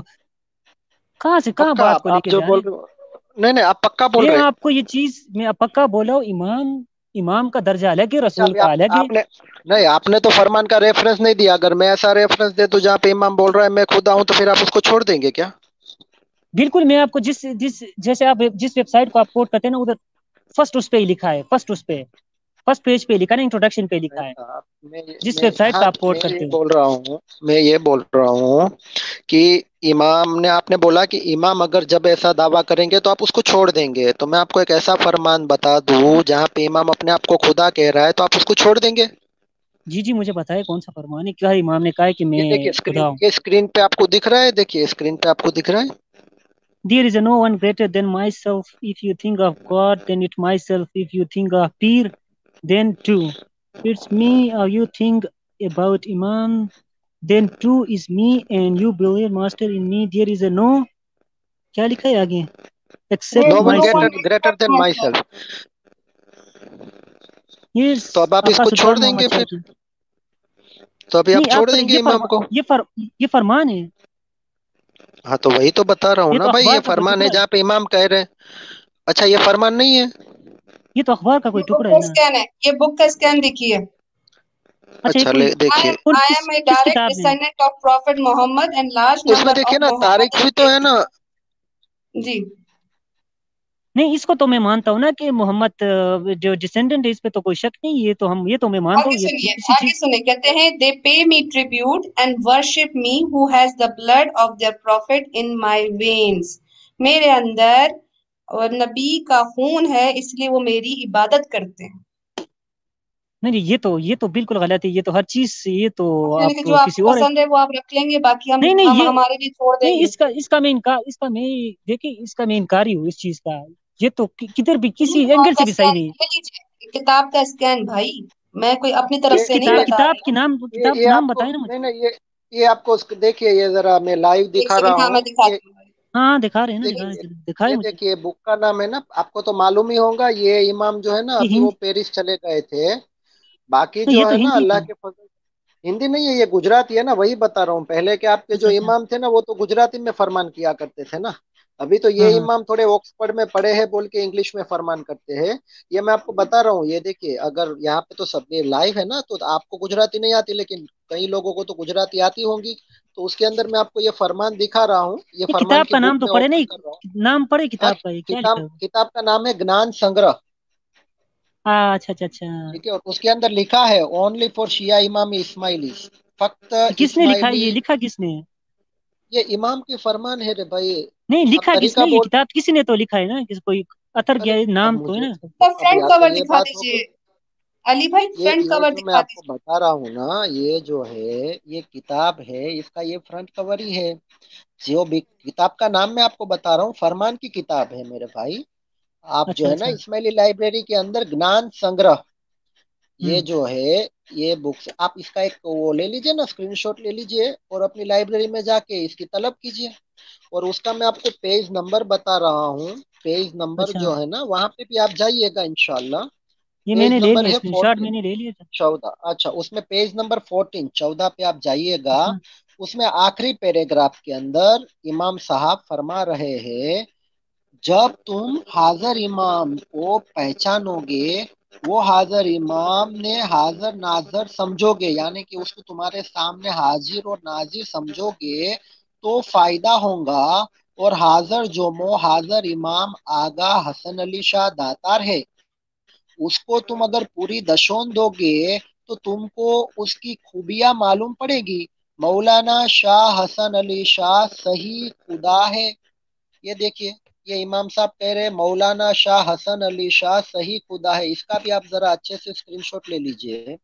[SPEAKER 1] कहाँ से कहाँ
[SPEAKER 2] पक्का
[SPEAKER 1] बात
[SPEAKER 2] आप
[SPEAKER 1] को
[SPEAKER 2] आप
[SPEAKER 1] लेके
[SPEAKER 2] जो
[SPEAKER 1] जा रहे
[SPEAKER 2] बोल
[SPEAKER 1] हैं।
[SPEAKER 2] रहे हो, नहीं नहीं, आप पक्का बोल
[SPEAKER 1] मैं
[SPEAKER 2] रहे हैं?
[SPEAKER 1] आपको ये चीज मैं पक्का बोला हूँ, इमाम, इमाम का दर्जा अलग है,
[SPEAKER 2] अच्छा
[SPEAKER 1] रसूल
[SPEAKER 2] अभी
[SPEAKER 1] का
[SPEAKER 2] आप
[SPEAKER 1] अलग है।
[SPEAKER 2] आपने, नहीं आपने तो फरमान का रेफरेंस नहीं दिया। अगर मैं ऐसा रेफरेंस दे दूं जहाँ पे इमाम बोल रहा है मैं खुदा हूं, तो फिर आप उसको छोड़ देंगे क्या?
[SPEAKER 1] बिल्कुल, मैं आपको जिस जिस जैसे आप जिस वेबसाइट को आप कोट करते हैं ना, उधर फर्स्ट उस पे ही लिखा है, फर्स्ट उस पे, फर्स्ट पेज पे लिखा है ना, इंट्रोडक्शन पे लिखा
[SPEAKER 2] भाई
[SPEAKER 1] है,
[SPEAKER 2] साहब, मैं ये-
[SPEAKER 1] जिस
[SPEAKER 2] मैं
[SPEAKER 1] वेबसाइट पे
[SPEAKER 2] हाँ,
[SPEAKER 1] आप कोट
[SPEAKER 2] मैं ये
[SPEAKER 1] करते हैं।
[SPEAKER 2] बोल रहा हूँ, मैं ये बोल रहा हूँ कि इमाम ने, आपने बोला कि इमाम अगर जब ऐसा दावा करेंगे तो आप उसको छोड़ देंगे, तो मैं आपको एक ऐसा फरमान बता दूं जहाँ पे इमाम अपने आप को खुदा कह रहा है, तो आप उसको छोड़ देंगे?
[SPEAKER 1] जी जी मुझे बताए कौन सा फरमान है, क्या इमाम ने कहा है कि
[SPEAKER 2] ये देखिए
[SPEAKER 1] मैं खुदा
[SPEAKER 2] स्क्रीन,
[SPEAKER 1] हूँ।
[SPEAKER 2] ये स्क्रीन पे आपको दिख रहा है, देखिए स्क्रीन पे आपको दिख रहा है।
[SPEAKER 1] There is no one greater than myself. If you think of God, then it myself. If you think of peer, then two. It's me. Or you think about Imam, then two is me, and you believe master in me. There is a no. क्या लिखा है आगे?
[SPEAKER 3] There
[SPEAKER 1] Except
[SPEAKER 3] is
[SPEAKER 2] no one
[SPEAKER 3] no one
[SPEAKER 1] myself.
[SPEAKER 2] Greater greater
[SPEAKER 3] except
[SPEAKER 2] than my
[SPEAKER 3] myself.
[SPEAKER 2] Self. तो
[SPEAKER 1] Here's
[SPEAKER 2] अब आप
[SPEAKER 1] आपका
[SPEAKER 2] इसको छोड़
[SPEAKER 1] सुल्तान
[SPEAKER 2] देंगे
[SPEAKER 1] मोहम्मद
[SPEAKER 2] फिर?
[SPEAKER 1] शाकिर।
[SPEAKER 2] तो अभी आप
[SPEAKER 1] नहीं
[SPEAKER 2] छोड़
[SPEAKER 1] आप
[SPEAKER 2] देंगे
[SPEAKER 1] ये
[SPEAKER 2] इमाम
[SPEAKER 1] फरमा
[SPEAKER 2] को?
[SPEAKER 1] ये फर ये फरमान है,
[SPEAKER 2] हाँ तो वही तो बता रहा हूँ
[SPEAKER 1] ये
[SPEAKER 2] ना
[SPEAKER 1] तो
[SPEAKER 2] भाई, ये
[SPEAKER 1] अखबार का कोई
[SPEAKER 2] फरमान है
[SPEAKER 1] टुकड़ा है,
[SPEAKER 2] जहाँ पे इमाम कह रहे हैं। अच्छा ये फरमान नहीं है?
[SPEAKER 1] ये तो अखबार का कोई
[SPEAKER 3] ये बुक
[SPEAKER 1] टुकड़ा है
[SPEAKER 3] का
[SPEAKER 1] ना।
[SPEAKER 3] स्कैन है, ये बुक का स्कैन देखिए।
[SPEAKER 1] अच्छा, ये
[SPEAKER 2] अच्छा
[SPEAKER 1] कोई
[SPEAKER 2] ले
[SPEAKER 3] I
[SPEAKER 2] देखिए,
[SPEAKER 3] am
[SPEAKER 1] कौन
[SPEAKER 3] I
[SPEAKER 1] किस
[SPEAKER 3] am a
[SPEAKER 1] किस
[SPEAKER 3] direct
[SPEAKER 1] किताब में है?
[SPEAKER 3] descendant of Prophet Muhammad and large
[SPEAKER 2] उसमें
[SPEAKER 3] number
[SPEAKER 2] देखिए
[SPEAKER 3] of
[SPEAKER 2] ना तारीख भी तो है
[SPEAKER 3] Muhammadans
[SPEAKER 2] ना।
[SPEAKER 3] जी
[SPEAKER 1] नहीं, इसको तो मैं मानता हूँ ना कि मोहम्मद अ, जो डिसेंडेंट है, इस पे तो कोई शक नहीं, ये तो हम ये तो मैं मानता
[SPEAKER 3] आगे
[SPEAKER 1] हूँ, ये
[SPEAKER 3] सुनिए
[SPEAKER 1] किसी
[SPEAKER 3] आगे
[SPEAKER 1] चीज।
[SPEAKER 3] सुनिए कहते हैं they pay me tribute and worship me who has the blood of their prophet in my veins मेरे अंदर और नबी का खून है इसलिए वो मेरी इबादत करते हैं।
[SPEAKER 1] नहीं नहीं, ये तो ये तो बिल्कुल गलत है, ये तो हर चीज से, ये तो
[SPEAKER 3] यानी कि
[SPEAKER 1] आप
[SPEAKER 3] जो
[SPEAKER 1] किसी
[SPEAKER 3] आपको
[SPEAKER 1] और।
[SPEAKER 3] पसंद है वो आप रख लेंगे बाकी हम
[SPEAKER 1] नहीं नहीं,
[SPEAKER 3] हम
[SPEAKER 1] ये
[SPEAKER 3] हमारे लिए छोड़
[SPEAKER 1] नहीं,
[SPEAKER 3] देंगे।
[SPEAKER 1] इसका इसका मैं इनकार इसका मैं देखिए, इसका मैं इनकारी हूँ इस चीज का। ये तो कि- किधर भी
[SPEAKER 3] नहीं
[SPEAKER 1] किसी
[SPEAKER 3] तो
[SPEAKER 1] एंगल
[SPEAKER 3] आपका
[SPEAKER 1] से भी सही
[SPEAKER 3] स्कैन
[SPEAKER 1] नहीं।
[SPEAKER 3] ले लीजिए किताब का स्कैन भाई मैं कोई अपनी तरफ
[SPEAKER 2] ये
[SPEAKER 3] से नहीं
[SPEAKER 1] किताब
[SPEAKER 2] ये
[SPEAKER 3] बता
[SPEAKER 1] किताब
[SPEAKER 3] रही
[SPEAKER 1] की
[SPEAKER 3] हूँ।
[SPEAKER 1] नाम
[SPEAKER 2] ये
[SPEAKER 1] किताब
[SPEAKER 2] ये
[SPEAKER 1] नाम
[SPEAKER 2] आपको
[SPEAKER 1] बताए ना मुझे।
[SPEAKER 2] नहीं नहीं, ये ये आपको उसको देखिए, ये जरा मैं लाइव
[SPEAKER 3] एक
[SPEAKER 2] दिखा रहा
[SPEAKER 3] सेकंड हाँ
[SPEAKER 2] हूँ
[SPEAKER 3] मैं
[SPEAKER 2] ये।
[SPEAKER 3] दिखाती हूँ भाई।
[SPEAKER 1] हाँ हाँ, दिखा रहे हैं ना, दिखा
[SPEAKER 2] देखिए
[SPEAKER 1] रहे
[SPEAKER 2] ये
[SPEAKER 1] हैं, चलो, दिखाए
[SPEAKER 2] ये
[SPEAKER 1] मुझे।
[SPEAKER 2] देखिए बुक का नाम है ना, आपको तो मालूम ही होगा, ये इमाम जो है ना
[SPEAKER 1] ये
[SPEAKER 2] अभी वो
[SPEAKER 1] हिंदी
[SPEAKER 2] पेरिस चले गए थे। बाकी
[SPEAKER 1] तो
[SPEAKER 2] जो
[SPEAKER 1] ये तो
[SPEAKER 2] है ना
[SPEAKER 1] हिंदी
[SPEAKER 2] अल्लाह
[SPEAKER 1] है।
[SPEAKER 2] के फजल। हिंदी नहीं है, ये गुजराती है ना, वही बता रहा हूँ। पहले के आपके जो
[SPEAKER 1] अच्छा अच्छा।
[SPEAKER 2] इमाम थे ना वो तो गुजराती में फरमान किया करते थे ना। अभी तो ये
[SPEAKER 1] हाँ हाँ।
[SPEAKER 2] इमाम थोड़े ऑक्सफोर्ड में पढ़े हैं बोल के इंग्लिश में फरमान करते हैं। ये मैं आपको बता रहा हूँ, ये देखिए, अगर यहाँ पे तो सब ये लाइव है ना, तो आपको गुजराती नहीं आती, लेकिन कई लोगों को तो गुजराती आती होंगी। तो उसके अंदर मैं आपको ये फरमान दिखा रहा हूँ, ये
[SPEAKER 1] ये
[SPEAKER 2] फरमान
[SPEAKER 1] किताब
[SPEAKER 2] की
[SPEAKER 1] का
[SPEAKER 2] बुक
[SPEAKER 1] नाम तो
[SPEAKER 2] में
[SPEAKER 1] पढ़े
[SPEAKER 2] ओपन
[SPEAKER 1] नहीं,
[SPEAKER 2] कर रहा हूँ।
[SPEAKER 1] नाम पढ़े किताब
[SPEAKER 2] आज
[SPEAKER 1] का, ये क्या लिखा
[SPEAKER 2] किताब
[SPEAKER 1] है?
[SPEAKER 2] किताब का नाम है ज्ञान संग्रह।
[SPEAKER 1] हाँ, अच्छा अच्छा अच्छा।
[SPEAKER 2] ठीक है, और उसके अंदर लिखा है ओनली फॉर शिया इमाम इस्माइली,
[SPEAKER 1] ये
[SPEAKER 2] फक्त
[SPEAKER 1] किसने लिखा है,
[SPEAKER 2] इस्माइली।
[SPEAKER 1] ये लिखा किसने है?
[SPEAKER 2] ये इमाम की फरमान है रे भाई।
[SPEAKER 1] नहीं,
[SPEAKER 2] आप
[SPEAKER 1] लिखा किसने,
[SPEAKER 2] तरीका
[SPEAKER 1] ये
[SPEAKER 2] बोल।
[SPEAKER 1] किताब किसी ने तो लिखा है ना, किसी कोई अतर
[SPEAKER 2] अरे
[SPEAKER 1] गया है,
[SPEAKER 2] अब
[SPEAKER 1] नाम तो है
[SPEAKER 2] मुझे
[SPEAKER 1] ना।
[SPEAKER 3] तो
[SPEAKER 2] अब
[SPEAKER 3] फ्रंट
[SPEAKER 2] या तो
[SPEAKER 3] कवर
[SPEAKER 2] ये
[SPEAKER 3] दिखा
[SPEAKER 2] बात हो
[SPEAKER 3] दीजिए
[SPEAKER 2] गई।
[SPEAKER 3] अली भाई
[SPEAKER 2] ये
[SPEAKER 3] फ्रंट
[SPEAKER 2] ये
[SPEAKER 3] कवर
[SPEAKER 2] जो मैं
[SPEAKER 3] दिखा
[SPEAKER 2] आपको
[SPEAKER 3] दीजिए।
[SPEAKER 2] बता रहा हूँ ना, ये जो है ये किताब है, इसका ये फ्रंट कवर ही है। जो भी किताब का नाम मैं आपको बता रहा हूँ, फरमान की किताब है मेरे भाई। आप जो
[SPEAKER 1] अच्छा
[SPEAKER 2] है ना
[SPEAKER 1] अच्छा।
[SPEAKER 2] इस्माइली लाइब्रेरी के अंदर ज्ञान संग्रह, ये
[SPEAKER 1] हम्म।
[SPEAKER 2] जो है ये बुक्स, आप इसका एक वो ले लीजिए ना, स्क्रीनशॉट ले लीजिए और अपनी लाइब्रेरी में जाके इसकी तलब कीजिए। और उसका मैं आपको पेज नंबर बता रहा हूँ। पेज नंबर
[SPEAKER 1] अच्छा,
[SPEAKER 2] जो है ना वहां पे भी आप जाइएगा इंशाल्लाह।
[SPEAKER 1] ये
[SPEAKER 2] पेज
[SPEAKER 1] मैंने ले
[SPEAKER 2] नंबर
[SPEAKER 1] लिया,
[SPEAKER 2] है
[SPEAKER 1] स्क्रीनशॉट
[SPEAKER 2] फोर्टीन,
[SPEAKER 1] मैंने ले लिया था।
[SPEAKER 2] चौदह। अच्छा, उसमें पेज नंबर फोर्टीन चौदह पे आप जाइएगा।
[SPEAKER 1] अच्छा।
[SPEAKER 2] उसमें आखिरी पैराग्राफ के अंदर इमाम साहब फरमा रहे हैं, जब तुम हाजिर इमाम को पहचानोगे, वो हाजिर इमाम ने हाजिर नाजर समझोगे, यानी कि उसको तुम्हारे सामने हाजिर और नाजिर समझोगे तो फायदा होगा। और हाजिर जोमो हाजिर इमाम आगा हसन अली शाह दातार है, उसको तुम अगर पूरी दशों दोगे तो तुमको उसकी खूबियां मालूम पड़ेगी। मौलाना शाह हसन अली शाह सही खुदा है। ये देखिए, ये इमाम साहब कह रहे हैं मौलाना शाह हसन अली शाह सही खुदा है। इसका भी आप जरा अच्छे से स्क्रीनशॉट ले लीजिए।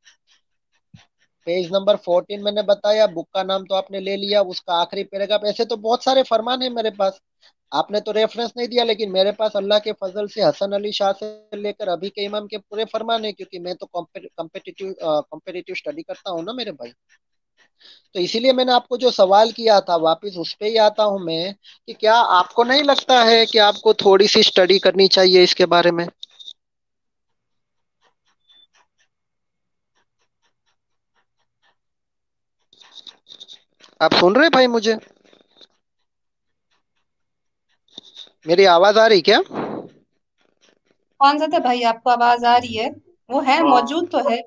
[SPEAKER 2] पेज नंबर फोर्टीन मैंने बताया, बुक का नाम तो आपने ले लिया, उसका आखिरी पैराग्राफ। ऐसे तो बहुत सारे फरमान है मेरे पास, आपने तो रेफरेंस नहीं दिया, लेकिन मेरे पास अल्लाह के फजल से हसन अली शाह से लेकर अभी के इमाम के पूरे फरमान है, क्योंकि मैं तो कॉम्पिटिटिव कॉम्पिटिटिव स्टडी करता हूँ ना मेरे भाई। तो इसीलिए मैंने आपको जो सवाल किया था वापस उस पे ही आता हूं मैं, कि क्या आपको नहीं लगता है कि आपको थोड़ी सी स्टडी करनी चाहिए इसके बारे में? आप सुन रहे भाई मुझे? मेरी आवाज आ रही क्या?
[SPEAKER 3] कौन सा था भाई आपको आवाज आ रही है वो है मौजूद तो है।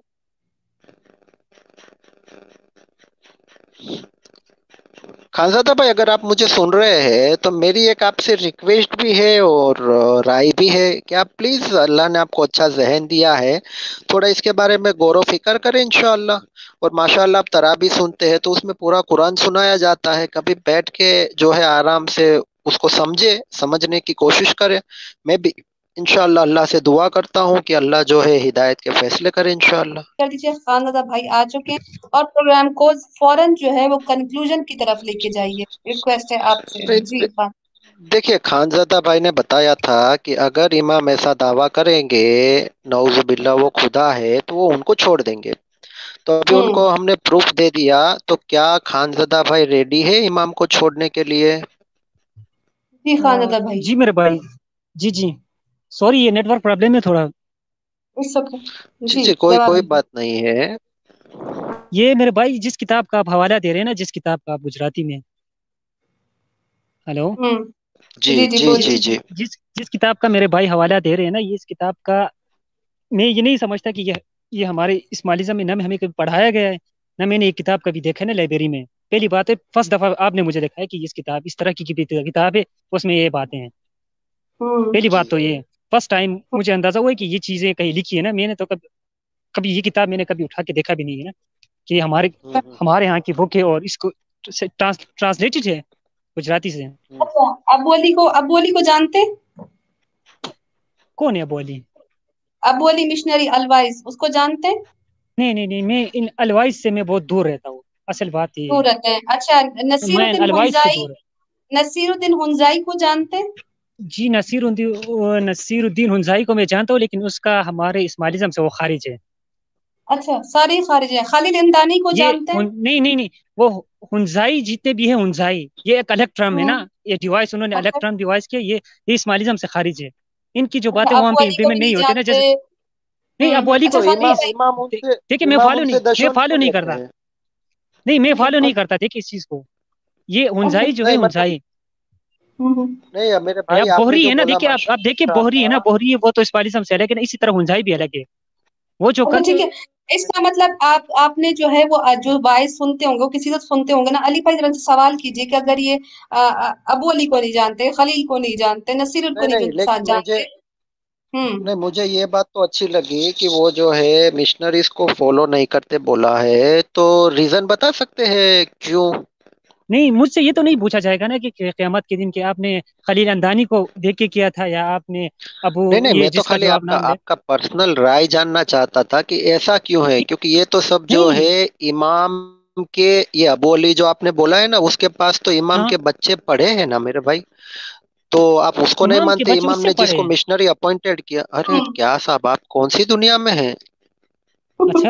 [SPEAKER 2] खानजादा भाई, अगर आप मुझे सुन रहे हैं तो मेरी एक आपसे रिक्वेस्ट भी है और अ, राय भी है कि आप प्लीज, अल्लाह ने आपको अच्छा जहन दिया है, थोड़ा इसके बारे में गौर व फिक्र करें इंशाअल्लाह। और माशाअल्लाह आप तराबी सुनते हैं तो उसमें पूरा कुरान सुनाया जाता है, कभी बैठ के जो है आराम से उसको समझे, समझने की कोशिश करें। मैं भी इंशाअल्लाह अल्लाह से दुआ करता हूँ कि अल्लाह जो है हिदायत के फैसले करे इंशाअल्लाह।
[SPEAKER 3] कर दीजिए खानदादा भाई आ चुके हैं और प्रोग्राम को फौरन जो है वो कंक्लूजन की तरफ लेके जाइए रिक्वेस्ट है आपसे जी खान।
[SPEAKER 2] देखिए, खानजादा भाई ने बताया था कि अगर इमाम ऐसा दावा करेंगे नौजुबिल्ला वो खुदा है, तो वो उनको छोड़ देंगे। तो अभी
[SPEAKER 3] हम्म
[SPEAKER 2] उनको हमने प्रूफ दे दिया, तो क्या खानजादा भाई रेडी है इमाम को छोड़ने के लिए?
[SPEAKER 3] जी
[SPEAKER 1] अ,
[SPEAKER 3] खानदादा भाई।
[SPEAKER 1] जी मेरे भाई, जी जी, सॉरी, ये नेटवर्क प्रॉब्लम है थोड़ा।
[SPEAKER 3] इट्स ओके
[SPEAKER 2] जी
[SPEAKER 3] जी
[SPEAKER 2] जी, कोई
[SPEAKER 3] जवाब
[SPEAKER 2] कोई
[SPEAKER 3] दीजिए।
[SPEAKER 2] बात नहीं है।
[SPEAKER 1] ये मेरे भाई, जिस किताब का आप हवाला दे रहे हैं ना, जिस किताब का आप गुजराती में, हेलो,
[SPEAKER 3] हम्म
[SPEAKER 2] जी
[SPEAKER 3] जी जी
[SPEAKER 2] जी जी
[SPEAKER 3] बोलिए।
[SPEAKER 2] जी।
[SPEAKER 1] जिस जिस किताब का मेरे भाई हवाला दे रहे हैं ना, ये इस किताब का मैं ये नहीं समझता कि ये یہ ہمارے اسماعیلزم میں نہ ہمیں کبھی پڑھایا گیا ہے، نہ میں نے یہ کتاب کبھی دیکھا ہے نا لائبریری میں. پہلی بات ہے فرسٹ دفعہ آپ نے مجھے دیکھا ہے کہ اس کتاب اس طرح کی کتاب ہے اس میں یہ باتیں ہیں. پہلی بات تو یہ فرسٹ ٹائم مجھے اندازہ ہوا ہے کہ یہ چیزیں کہیں لکھی ہے نا. میں نے تو کبھی کبھی یہ کتاب میں نے کبھی اٹھا کے دیکھا بھی نہیں ہے نا کہ ہمارے ہمارے یہاں کی بک ہے اور اس کو ٹرانسلیٹڈ ہے گجراتی سے.
[SPEAKER 3] اچھا، ابو علی کو ابو علی کو جانتے؟
[SPEAKER 1] کون ہے ابو علی؟
[SPEAKER 3] ابو علی مشنری الوائز، اس کو جانتے؟
[SPEAKER 1] نہیں نہیں نہیں میں ان الوائز سے میں بہت دور رہتا ہوں. اصل بات یہ
[SPEAKER 3] دور رہتے ہیں. اچھا، نصیر
[SPEAKER 1] میں
[SPEAKER 3] الدین
[SPEAKER 1] الوائز سے
[SPEAKER 3] ہنزائی
[SPEAKER 1] دور ہے.
[SPEAKER 3] نصیر الدین ہنزائی کو جانتے؟
[SPEAKER 1] جی نصیر الدین نصیر الدین ہنزائی کو میں جانتا ہوں، لیکن اس کا ہمارے اسماعیلزم سے وہ خارج ہے.
[SPEAKER 3] اچھا، سارے خارج ہیں. خالد امدانی کو
[SPEAKER 1] یہ
[SPEAKER 3] جانتے ہیں؟
[SPEAKER 1] نہیں نہیں نہیں وہ ہنزائی جتنے بھی ہیں ہنزائی یہ ایک الگ ٹرم ہے نا. یہ ڈیوائس انہوں نے الگ
[SPEAKER 3] اچھا
[SPEAKER 1] ٹرم ڈیوائس کیا. یہ یہ اسماعیلزم سے خارج ہے. ان کی جو باتیں
[SPEAKER 3] اچھا،
[SPEAKER 1] وہاں
[SPEAKER 3] ابو
[SPEAKER 1] پہ
[SPEAKER 3] علی کو
[SPEAKER 1] امپلیمنٹ
[SPEAKER 3] بھی
[SPEAKER 1] نہیں
[SPEAKER 3] نہیں
[SPEAKER 1] ہوتے نا،
[SPEAKER 3] جانتے.
[SPEAKER 1] جیسے نہیں
[SPEAKER 3] ہوں
[SPEAKER 1] ابو علی
[SPEAKER 3] اچھا
[SPEAKER 1] کو
[SPEAKER 2] تو
[SPEAKER 3] خالد
[SPEAKER 2] امام
[SPEAKER 1] دیکھیے
[SPEAKER 2] امام ان سے
[SPEAKER 1] دیکھیے میں
[SPEAKER 2] امام
[SPEAKER 1] فالو
[SPEAKER 2] ان
[SPEAKER 1] نہیں
[SPEAKER 2] سے
[SPEAKER 1] میں
[SPEAKER 2] دشمن
[SPEAKER 1] فالو
[SPEAKER 2] کیوں
[SPEAKER 1] نہیں
[SPEAKER 2] لیتے
[SPEAKER 1] کرتا.
[SPEAKER 2] ہیں؟
[SPEAKER 1] نہیں میں فالو نہیں
[SPEAKER 3] بالکل.
[SPEAKER 1] کرتا دیکھیے اس چیز کو. یہ ہنزائی جو ہے
[SPEAKER 2] نہیں مطلب
[SPEAKER 1] ہنزائی
[SPEAKER 3] ہوں
[SPEAKER 2] نہیں اب میرے
[SPEAKER 1] اب
[SPEAKER 2] بھائی آپ نے
[SPEAKER 1] بوہری
[SPEAKER 2] جو
[SPEAKER 1] ہے نا.
[SPEAKER 2] بولا
[SPEAKER 1] دیکھیے آپ آپ دیکھیے
[SPEAKER 2] ماشاء
[SPEAKER 1] بوہری ہے نا.
[SPEAKER 2] اللہ.
[SPEAKER 1] بوہری ہے وہ تو اسماعیلزم سے الگ ہے نا. اسی طرح ہنزائی بھی الگ ہے. وہ جو
[SPEAKER 3] اچھا
[SPEAKER 1] کر
[SPEAKER 3] ٹھیک ہے. اس کا مطلب آپ آپ نے جو ہے وہ جو وائس سنتے ہوں گے وہ کسی سے سنتے ہوں گے نا. علی بھائی ذرا سے سوال کیجیے کہ اگر یہ آ، آ، ابو علی کو نہیں جانتے، خلیل کو نہیں جانتے، نصیر ال کو
[SPEAKER 2] نہیں نہیں
[SPEAKER 3] نہیں
[SPEAKER 2] لیکن
[SPEAKER 3] ساتھ
[SPEAKER 2] مجھے
[SPEAKER 3] جانتے. ہوں
[SPEAKER 2] نہیں مجھے یہ بات تو اچھی لگی کہ وہ جو ہے مشنریز کو فالو نہیں کرتے بولا ہے، تو ریزن بتا سکتے ہیں کیوں؟
[SPEAKER 1] نہیں مجھ سے یہ تو نہیں پوچھا جائے گا نا کہ قیامت کے دن کہ آپ نے خلیل اندانی کو دیکھ کے کیا تھا یا آپ نے ابو
[SPEAKER 2] نہیں نہیں
[SPEAKER 1] یہ
[SPEAKER 2] میں تو
[SPEAKER 1] جس کا
[SPEAKER 2] خالی
[SPEAKER 1] جو آپ
[SPEAKER 2] آپ کا
[SPEAKER 1] نام لے.
[SPEAKER 2] آپ کا پرسنل رائے جاننا چاہتا تھا کہ ایسا کیوں ہے، کیونکہ یہ تو سب جو
[SPEAKER 1] نہیں
[SPEAKER 2] ہے امام کے یہ ابو علی جو آپ نے بولا ہے نا اس کے پاس تو امام
[SPEAKER 1] ہاں
[SPEAKER 2] کے بچے پڑھے ہیں نا میرے بھائی. تو آپ اس کو نہیں
[SPEAKER 1] امام کے
[SPEAKER 2] مانتے؟
[SPEAKER 1] بچے
[SPEAKER 2] امام
[SPEAKER 1] اس سے
[SPEAKER 2] نے جس
[SPEAKER 1] پڑھے
[SPEAKER 2] کو
[SPEAKER 1] ہیں.
[SPEAKER 2] مشنری اپوائنٹڈ کیا. ارے
[SPEAKER 3] ہوں
[SPEAKER 2] کیا صاحب آپ کون سی دنیا میں ہیں؟
[SPEAKER 1] اچھا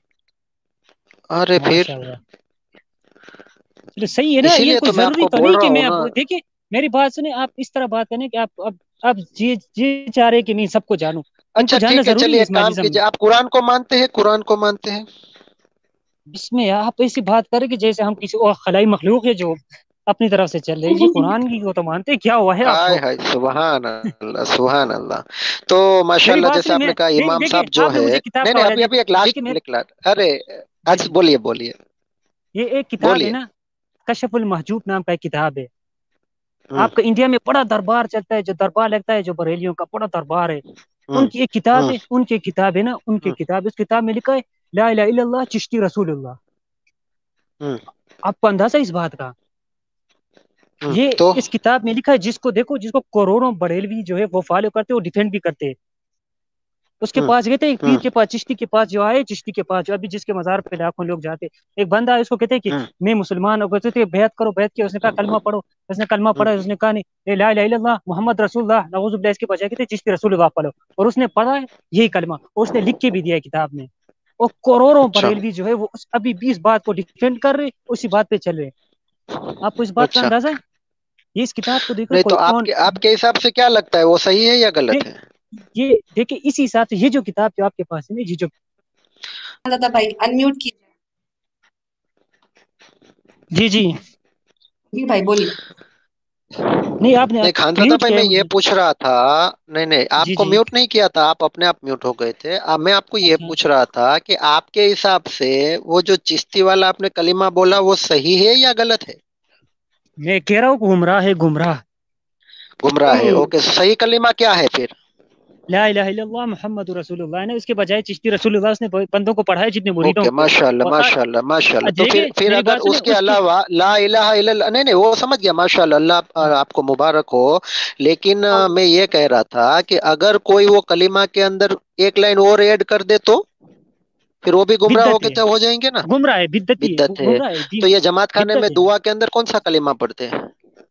[SPEAKER 2] ارے پھر
[SPEAKER 1] ماشاء اللہ. چلو صحیح ہے نا.
[SPEAKER 2] اسی
[SPEAKER 1] یہ
[SPEAKER 2] لیے
[SPEAKER 1] کوئی
[SPEAKER 2] میں آپ
[SPEAKER 1] ضروری
[SPEAKER 2] کو
[SPEAKER 1] تو
[SPEAKER 2] بول
[SPEAKER 1] نہیں
[SPEAKER 2] رہا
[SPEAKER 1] کہ
[SPEAKER 2] ہوں
[SPEAKER 1] میں اب
[SPEAKER 2] نا.
[SPEAKER 1] دیکھیے میری بات سنیں. آپ اس طرح بات کریں کہ آپ اب اب جی جی چاہ رہے کہ میں سب کو جانوں. ان کو
[SPEAKER 2] اچھا
[SPEAKER 1] جاننا
[SPEAKER 2] ٹھیک ہے
[SPEAKER 1] ضروری
[SPEAKER 2] چلیے
[SPEAKER 1] ہے
[SPEAKER 2] ایک کام
[SPEAKER 1] اسماعیلزم میں.
[SPEAKER 2] کیجیے، آپ قرآن کو مانتے ہیں؟ قرآن کو مانتے ہیں؟
[SPEAKER 1] اس میں آپ ایسی بات کریں کہ جیسے ہم کسی اور خلائی مخلوق ہے جو اپنی طرف سے چل رہی ہے. جی قرآن کی وہ تو مانتے ہیں. کیا ہوا ہے آپ
[SPEAKER 2] ہائے
[SPEAKER 1] کو؟
[SPEAKER 2] ہائے سبحان اللہ سبحان اللہ. تو ماشاء
[SPEAKER 1] میری
[SPEAKER 2] اللہ
[SPEAKER 1] بات
[SPEAKER 2] جیسے
[SPEAKER 1] سنیں.
[SPEAKER 2] آپ
[SPEAKER 1] میں
[SPEAKER 2] نے کہا
[SPEAKER 1] نہیں
[SPEAKER 2] امام
[SPEAKER 1] دیکھیے
[SPEAKER 2] صاحب جو
[SPEAKER 1] آپ نے
[SPEAKER 2] ہے،
[SPEAKER 1] مجھے کتاب
[SPEAKER 2] نہیں
[SPEAKER 1] کا
[SPEAKER 2] نہیں
[SPEAKER 1] حوالہ
[SPEAKER 2] ابھی
[SPEAKER 1] دیا.
[SPEAKER 2] ابھی ایک لاسٹ
[SPEAKER 1] دیکھیے میں
[SPEAKER 2] نکلا. ارے
[SPEAKER 1] جی
[SPEAKER 2] اچھا
[SPEAKER 1] جی
[SPEAKER 2] بولیے بولیے
[SPEAKER 1] یہ ایک کتاب ہے
[SPEAKER 2] بولیے.
[SPEAKER 1] نا کشف المحجوب نام کا ایک کتاب ہے.
[SPEAKER 2] ہوں
[SPEAKER 1] آپ کا انڈیا میں بڑا دربار چلتا ہے جو دربار لگتا ہے جو بریلیوں کا بڑا دربار ہے. ان
[SPEAKER 2] ہوں
[SPEAKER 1] کی ایک کتاب
[SPEAKER 2] ہوں
[SPEAKER 1] ہے ان کی ایک کتاب ہے نا ان کی
[SPEAKER 2] ہوں
[SPEAKER 1] کتاب اس کتاب میں لکھا ہے لا الہ الا اللہ چشتی رسول اللہ.
[SPEAKER 2] ہوں
[SPEAKER 1] آپ کو اندازہ اس بات کا؟
[SPEAKER 2] ہوں
[SPEAKER 1] یہ
[SPEAKER 2] تو
[SPEAKER 1] اس کتاب میں لکھا ہے جس کو دیکھو جس کو کروڑوں بریلوی جو ہے وہ فالو کرتے وہ ڈیفینڈ بھی کرتے. اس کے
[SPEAKER 2] ہوں
[SPEAKER 1] پاس گئے تھے ایک
[SPEAKER 2] ہوں
[SPEAKER 1] پیر کے پاس چشتی کے پاس جو آئے چشتی کے پاس جو ابھی جس کے مزار پہ لاکھوں لوگ جاتے. ایک بندہ ہے اس کو کہتے ہیں کہ
[SPEAKER 2] ہوں
[SPEAKER 1] میں مسلمان ہوں. کہتے تھے بیعت کرو بیعت کیا. اس نے کہا کلمہ پڑھو. اس نے کلمہ
[SPEAKER 2] ہوں
[SPEAKER 1] پڑھا. اس نے کہا نہیں لا الہ الا اللہ محمد رسول اللہ نعوذ باللہ. اس کے بجائے کہتے چشتی رسول اللہ پڑھو. اور اس نے پڑھا ہے یہی کلمہ اور اس نے لکھ کے بھی دیا ہے کتاب میں. اور کروڑوں
[SPEAKER 2] اچھا
[SPEAKER 1] بریلوی جو ہے وہ ابھی بھی اس بات کو ڈیفینڈ کر رہے اسی بات پہ چل رہے. آپ کو اس بات کا
[SPEAKER 2] اچھا.
[SPEAKER 1] اندازہ ہے؟ یہ اس کتاب کو دیکھو
[SPEAKER 2] نہیں تو
[SPEAKER 1] کوئی
[SPEAKER 2] آپ
[SPEAKER 1] اون
[SPEAKER 2] کے آپ کے حساب سے کیا لگتا ہے وہ صحیح ہے یا غلط ہے؟
[SPEAKER 1] یہ دیکھیں اسی حساب سے یہ جو کتاب جو آپ کے پاس ہے نا یہ جو
[SPEAKER 3] دادا بھائی انمیوٹ کیجیے.
[SPEAKER 1] جی جی
[SPEAKER 2] جی
[SPEAKER 3] جی بھائی بولیے.
[SPEAKER 1] نہیں آپ نے
[SPEAKER 2] نہیں خانزادہ
[SPEAKER 1] میوٹ
[SPEAKER 2] بھائی
[SPEAKER 1] کیا ہے
[SPEAKER 2] میں یہ
[SPEAKER 1] مجھے.
[SPEAKER 2] پوچھ رہا تھا. نہیں نہیں آپ
[SPEAKER 1] جی
[SPEAKER 2] کو
[SPEAKER 1] جی
[SPEAKER 2] میوٹ نہیں کیا تھا، آپ اپنے آپ میوٹ ہو گئے تھے. اب میں آپ کو یہ
[SPEAKER 1] اچھا
[SPEAKER 2] پوچھ رہا تھا کہ آپ کے حساب سے وہ جو چشتی والا آپ نے کلمہ بولا وہ صحیح ہے یا غلط ہے؟
[SPEAKER 1] میں کہہ رہا ہوں گمراہ ہے گمراہ.
[SPEAKER 2] گمراہ ہے.
[SPEAKER 3] ہوں
[SPEAKER 2] اوکے صحیح کلمہ کیا ہے پھر؟
[SPEAKER 1] لا الہ الا اللہ محمد رسول اللہ نے اس کے بجائے چشتی رسول اللہ اس نے بندوں کو پڑھایا جتنے مریدوں
[SPEAKER 2] اوکے
[SPEAKER 1] کو.
[SPEAKER 2] ماشاء اللہ
[SPEAKER 1] اور
[SPEAKER 2] ماشاء اللہ ماشاء اللہ. تو پھر
[SPEAKER 1] دیکھیں
[SPEAKER 2] پھر
[SPEAKER 1] میری
[SPEAKER 2] اگر
[SPEAKER 1] بات سنیں
[SPEAKER 2] اس کے
[SPEAKER 1] کے
[SPEAKER 2] علاوہ لا الہ الا اللہ نہیں نہیں وہ سمجھ گیا ماشاء اللہ اللہ آپ کو مبارک ہو. لیکن میں یہ کہہ رہا تھا کہ اگر کوئی وہ کلمہ کے اندر ایک لائن اور ایڈ کر دے تو پھر وہ بھی گمراہ ہو
[SPEAKER 1] بدت
[SPEAKER 2] کے
[SPEAKER 1] ہے
[SPEAKER 2] ہو جائیں گے نا.
[SPEAKER 1] گمراہ ہے بدتی
[SPEAKER 2] بدت ہے.
[SPEAKER 1] گمراہ ہے
[SPEAKER 2] تو
[SPEAKER 1] دین
[SPEAKER 2] یہ جماعت خانے میں
[SPEAKER 1] بدت ہے.
[SPEAKER 2] دعا کے اندر کون سا کلمہ پڑھتے ہیں؟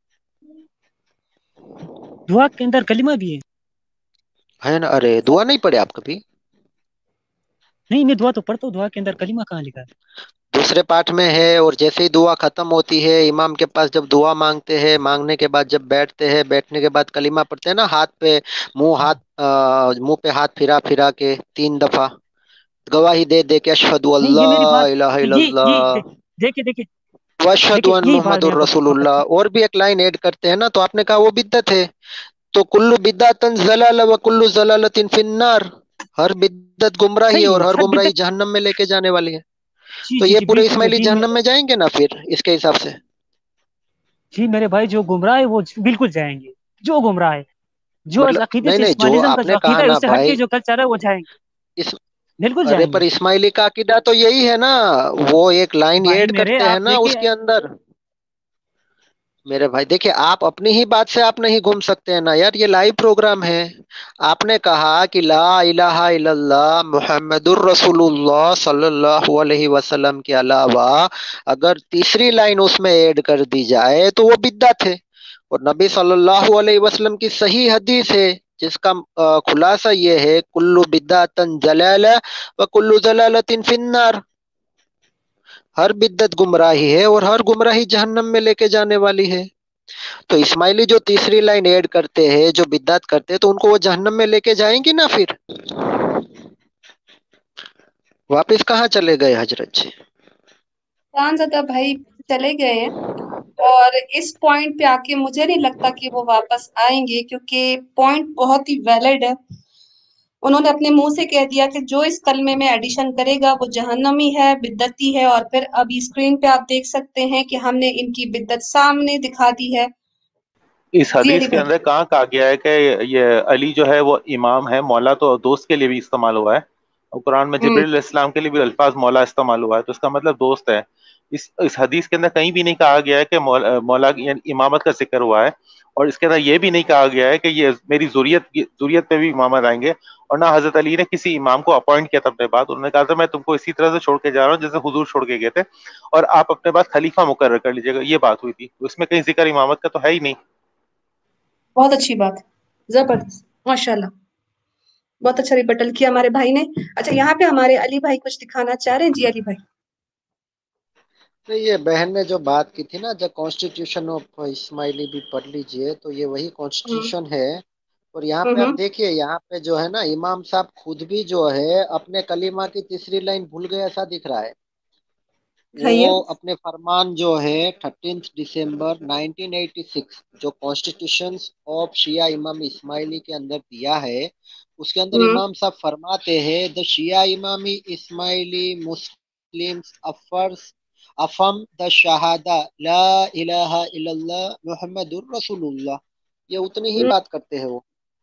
[SPEAKER 1] دعا کے اندر کلمہ بھی ہے.
[SPEAKER 2] ہے نا. ارے دعا نہیں پڑے آپ کبھی؟
[SPEAKER 1] نہیں میں دعا تو پڑھتا ہوں. دعا کے اندر کلمہ کہاں لکھا ہے؟
[SPEAKER 2] دوسرے پارٹ میں ہے. اور جیسے ہی دعا ختم ہوتی ہے امام کے پاس جب دعا مانگتے ہیں مانگنے کے بعد جب بیٹھتے ہیں بیٹھنے کے بعد کلمہ پڑھتے ہیں نا ہاتھ پہ منہ ہاتھ منہ پہ ہاتھ پھرا پھرا کے تین دفعہ گواہی دے دے کے اشہد
[SPEAKER 1] نہیں یہ میری
[SPEAKER 2] اللہ
[SPEAKER 1] بات
[SPEAKER 2] الہ الا
[SPEAKER 1] یہ یہ
[SPEAKER 2] اللہ
[SPEAKER 1] دیکھیے دیکھیے
[SPEAKER 2] واشہد
[SPEAKER 1] دیکھیے
[SPEAKER 2] ان
[SPEAKER 1] یہی بات
[SPEAKER 2] محمد
[SPEAKER 1] میں آپ
[SPEAKER 2] الرسول
[SPEAKER 1] کو
[SPEAKER 2] اللہ. اور بھی ایک لائن ایڈ کرتے ہیں نا تو آپ نے کہا وہ بدعت ہے. تو کلو بدعت ضلالہ و کلو ضلالۃ فی النار. ہر بدعت گمراہی ہے
[SPEAKER 1] صحیح
[SPEAKER 2] اور
[SPEAKER 1] ہے،
[SPEAKER 2] ہر
[SPEAKER 1] ہر
[SPEAKER 2] گمراہی
[SPEAKER 1] بدعت،
[SPEAKER 2] جہنم میں لے کے جانے والی ہے.
[SPEAKER 1] جی
[SPEAKER 2] تو
[SPEAKER 1] جی
[SPEAKER 2] یہ
[SPEAKER 1] جی
[SPEAKER 2] پورے
[SPEAKER 1] بالکل
[SPEAKER 2] اسماعیلی
[SPEAKER 1] دین میں،
[SPEAKER 2] جہنم میں جائیں گے نا پھر اس کے حساب سے؟
[SPEAKER 1] جی میرے بھائی جو گمراہ ہے وہ بالکل جائیں گے، جو گمراہ ہے، جو اس
[SPEAKER 2] مطلب
[SPEAKER 1] عقیدے
[SPEAKER 2] نہیں
[SPEAKER 1] سے
[SPEAKER 2] نہیں، جو
[SPEAKER 1] اسماعیلزم کا
[SPEAKER 2] آپ
[SPEAKER 1] جو
[SPEAKER 2] نے کہا
[SPEAKER 1] عقیدہ ہے
[SPEAKER 2] نا
[SPEAKER 1] اس سے ہٹ کے
[SPEAKER 2] بھائی،
[SPEAKER 1] جو کلچر ہے وہ جائیں
[SPEAKER 2] اس
[SPEAKER 1] گے، بالکل
[SPEAKER 2] ارے
[SPEAKER 1] جائیں
[SPEAKER 2] پر
[SPEAKER 1] گے.
[SPEAKER 2] اسماعیلی کا عقیدہ تو یہی ہے نا، وہ ایک لائن
[SPEAKER 1] بھائی
[SPEAKER 2] ایڈ
[SPEAKER 1] میرے
[SPEAKER 2] کرتے ہیں
[SPEAKER 1] آپ
[SPEAKER 2] نا
[SPEAKER 1] دیکھیں،
[SPEAKER 2] اس کے اندر. میرے بھائی دیکھیں، آپ اپنی ہی بات سے آپ نہیں گھوم سکتے ہیں نا یار، یہ لائیو پروگرام ہے. آپ نے کہا کہ لا الہ الا اللہ محمد الرسول اللہ صلی اللہ علیہ وسلم کے علاوہ اگر تیسری لائن اس میں ایڈ کر دی جائے تو وہ بدعت ہے. اور نبی صلی اللہ علیہ وسلم کی صحیح حدیث ہے جس کا آ، خلاصہ یہ ہے کلو بدعت جلالہ و کلو جلالۃ فی النار. ہر بدعت گمراہی ہے اور ہر گمراہی جہنم میں لے کے جانے والی ہے. تو اسماعیلی جو تیسری لائن ایڈ کرتے ہیں، جو بدعت کرتے ہیں، تو ان کو وہ جہنم میں لے کے جائیں گی نا پھر. واپس کہاں چلے گئے حضرت جی؟
[SPEAKER 3] خان زدہ بھائی چلے گئے ہیں، اور اس پوائنٹ پہ آ کے مجھے نہیں لگتا کہ وہ واپس آئیں گے، کیونکہ پوائنٹ بہت ہی ویلڈ ہے. انہوں نے اپنے منہ سے کہہ دیا کہ جو اس کلمے میں ایڈیشن کرے گا وہ جہنمی ہے، بدعتی ہے، اور پھر اب اسکرین پہ آپ دیکھ سکتے ہیں کہ ہم نے ان کی بدعت سامنے دکھا دی ہے.
[SPEAKER 4] اس
[SPEAKER 3] جی علی
[SPEAKER 4] حدیث کے
[SPEAKER 3] بھائی.
[SPEAKER 4] اندر کہاں کہا گیا ہے کہ یہ علی جو ہے وہ امام ہے؟ مولا تو دوست کے لیے بھی استعمال ہوا ہے، اور قرآن میں
[SPEAKER 3] ہوں
[SPEAKER 4] جبریل علیہ السلام کے لیے بھی الفاظ مولا استعمال ہوا ہے، تو اس کا مطلب دوست ہے. اس اس حدیث کے اندر کہیں بھی نہیں کہا گیا ہے کہ مولا مولا یعنی امامت کا ذکر ہوا ہے، اور اس کے اندر یہ بھی نہیں کہا گیا ہے کہ یہ میری ذریت ذریت پہ بھی امامت آئیں گے. اور نہ حضرت علی نے کسی امام کو اپوائنٹ کیا تھا اپنے بعد. انہوں نے کہا تھا میں تم کو اسی طرح سے چھوڑ کے جا رہا ہوں جیسے حضور چھوڑ کے گئے تھے، اور آپ اپنے بعد خلیفہ مقرر کر لیجیے گا. یہ بات ہوئی تھی، اس میں کہیں ذکر امامت کا تو ہے ہی نہیں.
[SPEAKER 3] بہت اچھی بات، زبردست، ماشاء اللہ، بہت اچھا ریپٹل کیا ہمارے بھائی نے. اچھا یہاں پہ ہمارے علی بھائی کچھ دکھانا چاہ رہے ہیں. جی علی بھائی.
[SPEAKER 2] نہیں، یہ بہن نے جو بات کی تھی نا، جب کانسٹیٹیوشن آف اسماعیلی بھی پڑھ لیجئے تو یہ وہی
[SPEAKER 3] ہوں
[SPEAKER 2] کانسٹیٹیوشن ہے. اور یہاں پہ آپ
[SPEAKER 3] ہوں
[SPEAKER 2] دیکھیے، یہاں پہ جو ہے نا امام صاحب خود بھی جو ہے اپنے کلمہ کی تیسری لائن بھول گئے ایسا دکھ رہا ہے. وہ
[SPEAKER 3] دکھائیے.
[SPEAKER 2] اپنے فرمان جو ہے thirteen December nineteen eighty six جو کانسٹیٹیوشن آف شیعہ امام اسماعیلی کے اندر دیا ہے، اس کے اندر
[SPEAKER 3] ہوں
[SPEAKER 2] امام صاحب فرماتے ہیں دا شیعہ امامی اسماعیلی مسلم افرز افم دا شہادہ لا الہ الا اللہ محمد الرسول اللہ. یہ اتنی ہی
[SPEAKER 3] ہوں
[SPEAKER 2] بات کرتے ہیں وہ.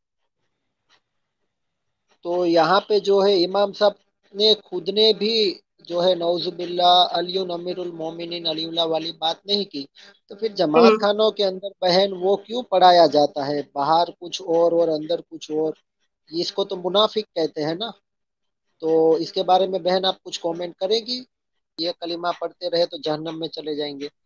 [SPEAKER 2] تو یہاں پہ جو ہے امام صاحب نے خود نے بھی جو ہے نعوذ باللہ علی امیر المومنین علی اللہ والی بات نہیں کی. تو پھر جماعت
[SPEAKER 3] ہوں
[SPEAKER 2] خانوں کے اندر بہن وہ کیوں پڑھایا جاتا ہے؟ باہر کچھ اور اور اندر کچھ اور. اس کو تو منافق کہتے ہیں نا. تو اس کے بارے میں بہن آپ کچھ کامنٹ کرے گی؟ یہ کلمہ پڑھتے رہے تو جہنم میں چلے جائیں گے.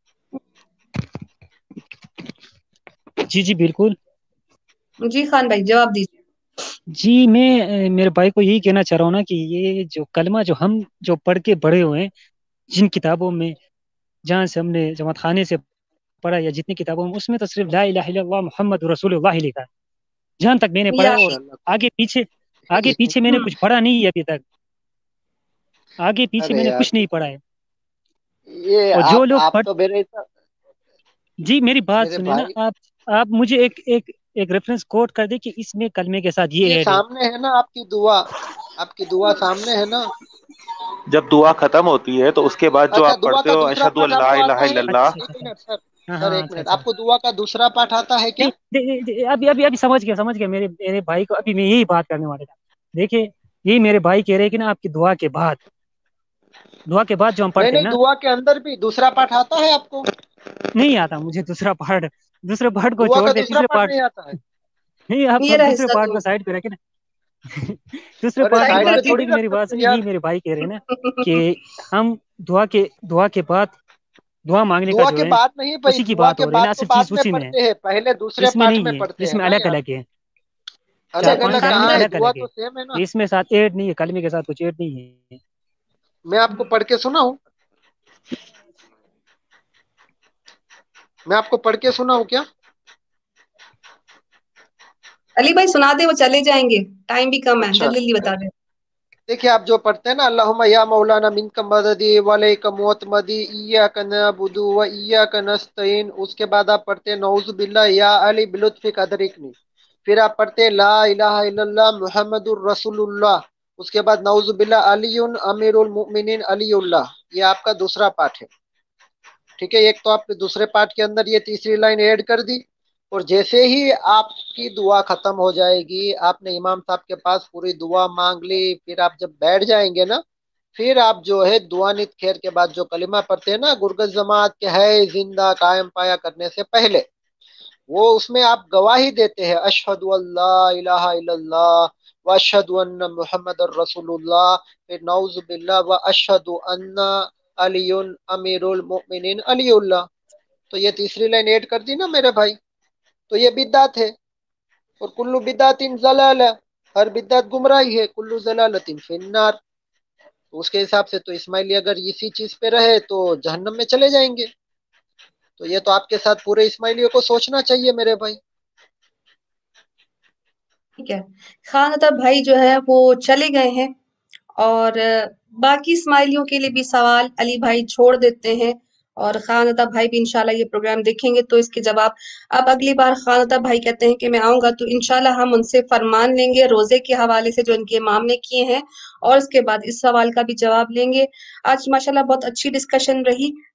[SPEAKER 1] جی جی بالکل.
[SPEAKER 3] جی خان بھائی جواب دیجیے.
[SPEAKER 1] جی میں میرے بھائی کو یہی کہنا چاہ رہا ہوں نا کہ یہ جو کلمہ جو ہم جو پڑھ کے بڑے ہوئے ہیں، جن کتابوں میں جہاں سے ہم نے جماعت خانے سے پڑھا یا جتنی کتابوں میں، اس میں تو صرف لا الہ الا اللہ محمد رسول اللہ لکھا ہے جہاں تک میں نے پڑھا
[SPEAKER 3] یا
[SPEAKER 1] ہے. اور
[SPEAKER 2] ماشاء اللہ.
[SPEAKER 1] آگے پیچھے آگے پیچھے میں نے
[SPEAKER 3] ہوں
[SPEAKER 1] کچھ پڑھا نہیں ہے ابھی تک. آگے پیچھے
[SPEAKER 2] ارے
[SPEAKER 1] میں نے
[SPEAKER 2] یار،
[SPEAKER 1] کچھ نہیں پڑھا ہے.
[SPEAKER 2] یہ
[SPEAKER 1] اور جو
[SPEAKER 2] آپ
[SPEAKER 1] لوگ
[SPEAKER 2] آپ
[SPEAKER 1] پڑھ
[SPEAKER 2] تو میرے
[SPEAKER 1] جی میری بات
[SPEAKER 2] میرے
[SPEAKER 1] سنیں نا
[SPEAKER 2] بھائی،
[SPEAKER 1] آپ آپ مجھے ایک ایک ایک ریفرنس کوٹ کر دیں کہ اس میں کلمے کے ساتھ یہ
[SPEAKER 2] یہ
[SPEAKER 1] ایڈ ہے.
[SPEAKER 2] سامنے ہے نا آپ کی دعا، آپ کی دعا سامنے ہے نا.
[SPEAKER 4] جب دعا ختم ہوتی ہے تو اس کے بعد جو
[SPEAKER 2] اچھا،
[SPEAKER 4] آپ
[SPEAKER 2] دعا
[SPEAKER 4] پڑھتے
[SPEAKER 2] کا
[SPEAKER 4] ہو
[SPEAKER 2] دوسرا
[SPEAKER 4] اشہد
[SPEAKER 2] پارٹ
[SPEAKER 4] ان
[SPEAKER 2] آپ
[SPEAKER 4] لا
[SPEAKER 2] کو
[SPEAKER 4] الہ
[SPEAKER 2] آتا ہے؟
[SPEAKER 4] الا اللہ.
[SPEAKER 1] اچھا
[SPEAKER 2] ایک
[SPEAKER 1] اچھا.
[SPEAKER 2] Minute sir.
[SPEAKER 1] ہاں
[SPEAKER 2] سر
[SPEAKER 1] ہاں
[SPEAKER 2] ایک
[SPEAKER 1] اچھا
[SPEAKER 2] منٹ،
[SPEAKER 1] اچھا.
[SPEAKER 2] آپ کو دعا کا دوسرا پارٹ آتا ہے کیا؟
[SPEAKER 1] نہیں دے- دے- ابھی ابھی ابھی سمجھ گیا سمجھ گیا میرے میرے بھائی کو ابھی میں یہی بات کرنے والا تھا. دیکھیے یہی میرے بھائی کہہ رہے کہ نا آپ کی دعا کے بعد دعا کے بعد جو ہم
[SPEAKER 2] نہیں
[SPEAKER 1] پڑھتے ہیں
[SPEAKER 2] نہیں،
[SPEAKER 1] نا،
[SPEAKER 2] دعا کے اندر بھی دوسرا پارٹ آتا ہے آپ کو؟
[SPEAKER 1] نہیں آتا مجھے دوسرا پارٹ. دوسرے پارٹ کو
[SPEAKER 2] دعا
[SPEAKER 1] چھوڑ
[SPEAKER 2] کا
[SPEAKER 1] دے
[SPEAKER 2] دوسرا
[SPEAKER 1] تیسرے
[SPEAKER 2] پارٹ
[SPEAKER 1] پارٹ.
[SPEAKER 2] نہیں آتا ہے؟
[SPEAKER 1] نہیں آپ
[SPEAKER 3] یہ رہا
[SPEAKER 1] دوسرے
[SPEAKER 3] حصہ
[SPEAKER 1] پارٹ
[SPEAKER 3] تو
[SPEAKER 1] کو سائڈ پہ رکھے نا. دوسرے
[SPEAKER 2] ارے
[SPEAKER 1] پارٹ کی
[SPEAKER 3] سائڈ
[SPEAKER 2] سائڈ
[SPEAKER 3] پہ
[SPEAKER 2] پہ
[SPEAKER 1] بات
[SPEAKER 3] رکھیے.
[SPEAKER 2] تھوڑی
[SPEAKER 1] چھوڑی کہ
[SPEAKER 2] رکھ
[SPEAKER 1] میری بات
[SPEAKER 2] سکتے
[SPEAKER 1] سنی.
[SPEAKER 2] ہیں یار.
[SPEAKER 1] یہی میرے بھائی کہہ رہے ہیں نا کہ ہم دعا کے دعا کے بعد دعا مانگنے کا
[SPEAKER 2] دعا
[SPEAKER 1] جو
[SPEAKER 2] کے
[SPEAKER 1] ہے
[SPEAKER 2] بعد نہیں بھائی،
[SPEAKER 1] اسی کی
[SPEAKER 2] دعا
[SPEAKER 1] بات
[SPEAKER 2] کے
[SPEAKER 1] ہو رہی ہے نا،
[SPEAKER 2] بعد تو
[SPEAKER 1] اصل
[SPEAKER 2] بعد
[SPEAKER 1] چیز
[SPEAKER 2] میں
[SPEAKER 1] اسی میں ہے.
[SPEAKER 2] پڑھتے ہیں، پہلے دوسرے
[SPEAKER 1] اس میں
[SPEAKER 2] پارٹ میں
[SPEAKER 1] نہیں ہے،
[SPEAKER 2] پڑھتے
[SPEAKER 1] اس
[SPEAKER 2] ہیں
[SPEAKER 1] میں
[SPEAKER 2] نا
[SPEAKER 1] الگ
[SPEAKER 2] یار.
[SPEAKER 1] الگ ہے. چار
[SPEAKER 2] الگ
[SPEAKER 1] پانچ
[SPEAKER 2] الگ
[SPEAKER 1] لائن
[SPEAKER 2] کہاں
[SPEAKER 1] میں
[SPEAKER 3] اندر
[SPEAKER 2] ہے؟
[SPEAKER 1] الگ
[SPEAKER 2] دعا
[SPEAKER 1] الگ ہے.
[SPEAKER 2] تو سیم ہے نا.
[SPEAKER 1] اس میں ساتھ ایڈ نہیں ہے، کلمے کے ساتھ کچھ ایڈ نہیں ہے.
[SPEAKER 2] میں آپ کو پڑھ کے سناؤں؟ میں آپ کو پڑھ کے سناؤں کیا؟
[SPEAKER 3] علی بھائی سنا دے، وہ چلے جائیں گے، ٹائم بھی کم ہے،
[SPEAKER 2] اچھا
[SPEAKER 3] جلدی جلدی بتا دیں.
[SPEAKER 2] دیکھیے، آپ جو پڑھتے ہیں نا اللہم یا مولانا منک مددی ولیک معتمدی ایاک نعبد و ایاک نستعین، اس کے بعد آپ پڑھتے ہیں نعوذ باللہ یا علی بلطفک ادرکنی. پھر آپ پڑھتے ہیں لا الہ الا اللہ محمد الرسول اللہ، اس کے بعد نعوذ باللہ علی امیر المؤمنین علی اللہ، یہ آپ کا دوسرا پارٹ ہے، ٹھیک ہے۔ ایک تو آپ نے دوسرے پارٹ کے اندر یہ تیسری لائن ایڈ کر دی، اور جیسے ہی آپ کی دعا ختم ہو جائے گی، آپ نے امام صاحب کے پاس پوری دعا مانگ لی، پھر آپ جب بیٹھ جائیں گے نا، پھر آپ جو ہے دعا نت خیر کے بعد جو کلمہ پڑھتے ہیں نا، گرگز جماعت کے ہے زندہ قائم پایا کرنے سے پہلے، وہ اس میں آپ گواہی دیتے ہیں اشہد اللہ الہ الا اللہ واشہد ان محمد الرسول اللہ، پھر نعوذ باللہ واشہد ان علی امیر المؤمنین علی اللہ، تو یہ تیسری لائن ایڈ کر دی نا میرے بھائی، تو یہ بدعت ہے، اور کلو بدعت ضلالہ، ہر بدعت گمراہی ہے، کلو ضلالۃ فی النار، تو اس کے حساب سے تو اسماعیلی اگر اسی چیز پہ رہے تو جہنم میں چلے جائیں گے، تو یہ تو آپ کے ساتھ پورے اسماعیلیوں کو سوچنا چاہیے میرے بھائی۔
[SPEAKER 3] ٹھیک ہے، خان عطا بھائی جو ہے وہ چلے گئے ہیں، اور باقی اسماعیلیوں کے لیے بھی سوال علی بھائی چھوڑ دیتے ہیں، اور خان عطا بھائی بھی انشاءاللہ یہ پروگرام دیکھیں گے تو اس کے جواب اب اگلی بار خان عطا بھائی کہتے ہیں کہ میں آؤں گا تو انشاءاللہ ہم ان سے فرمان لیں گے روزے کے حوالے سے جو ان کے امام نے کیے ہیں، اور اس کے بعد اس سوال کا بھی جواب لیں گے۔ آج ماشاءاللہ بہت اچھی ڈسکشن رہی،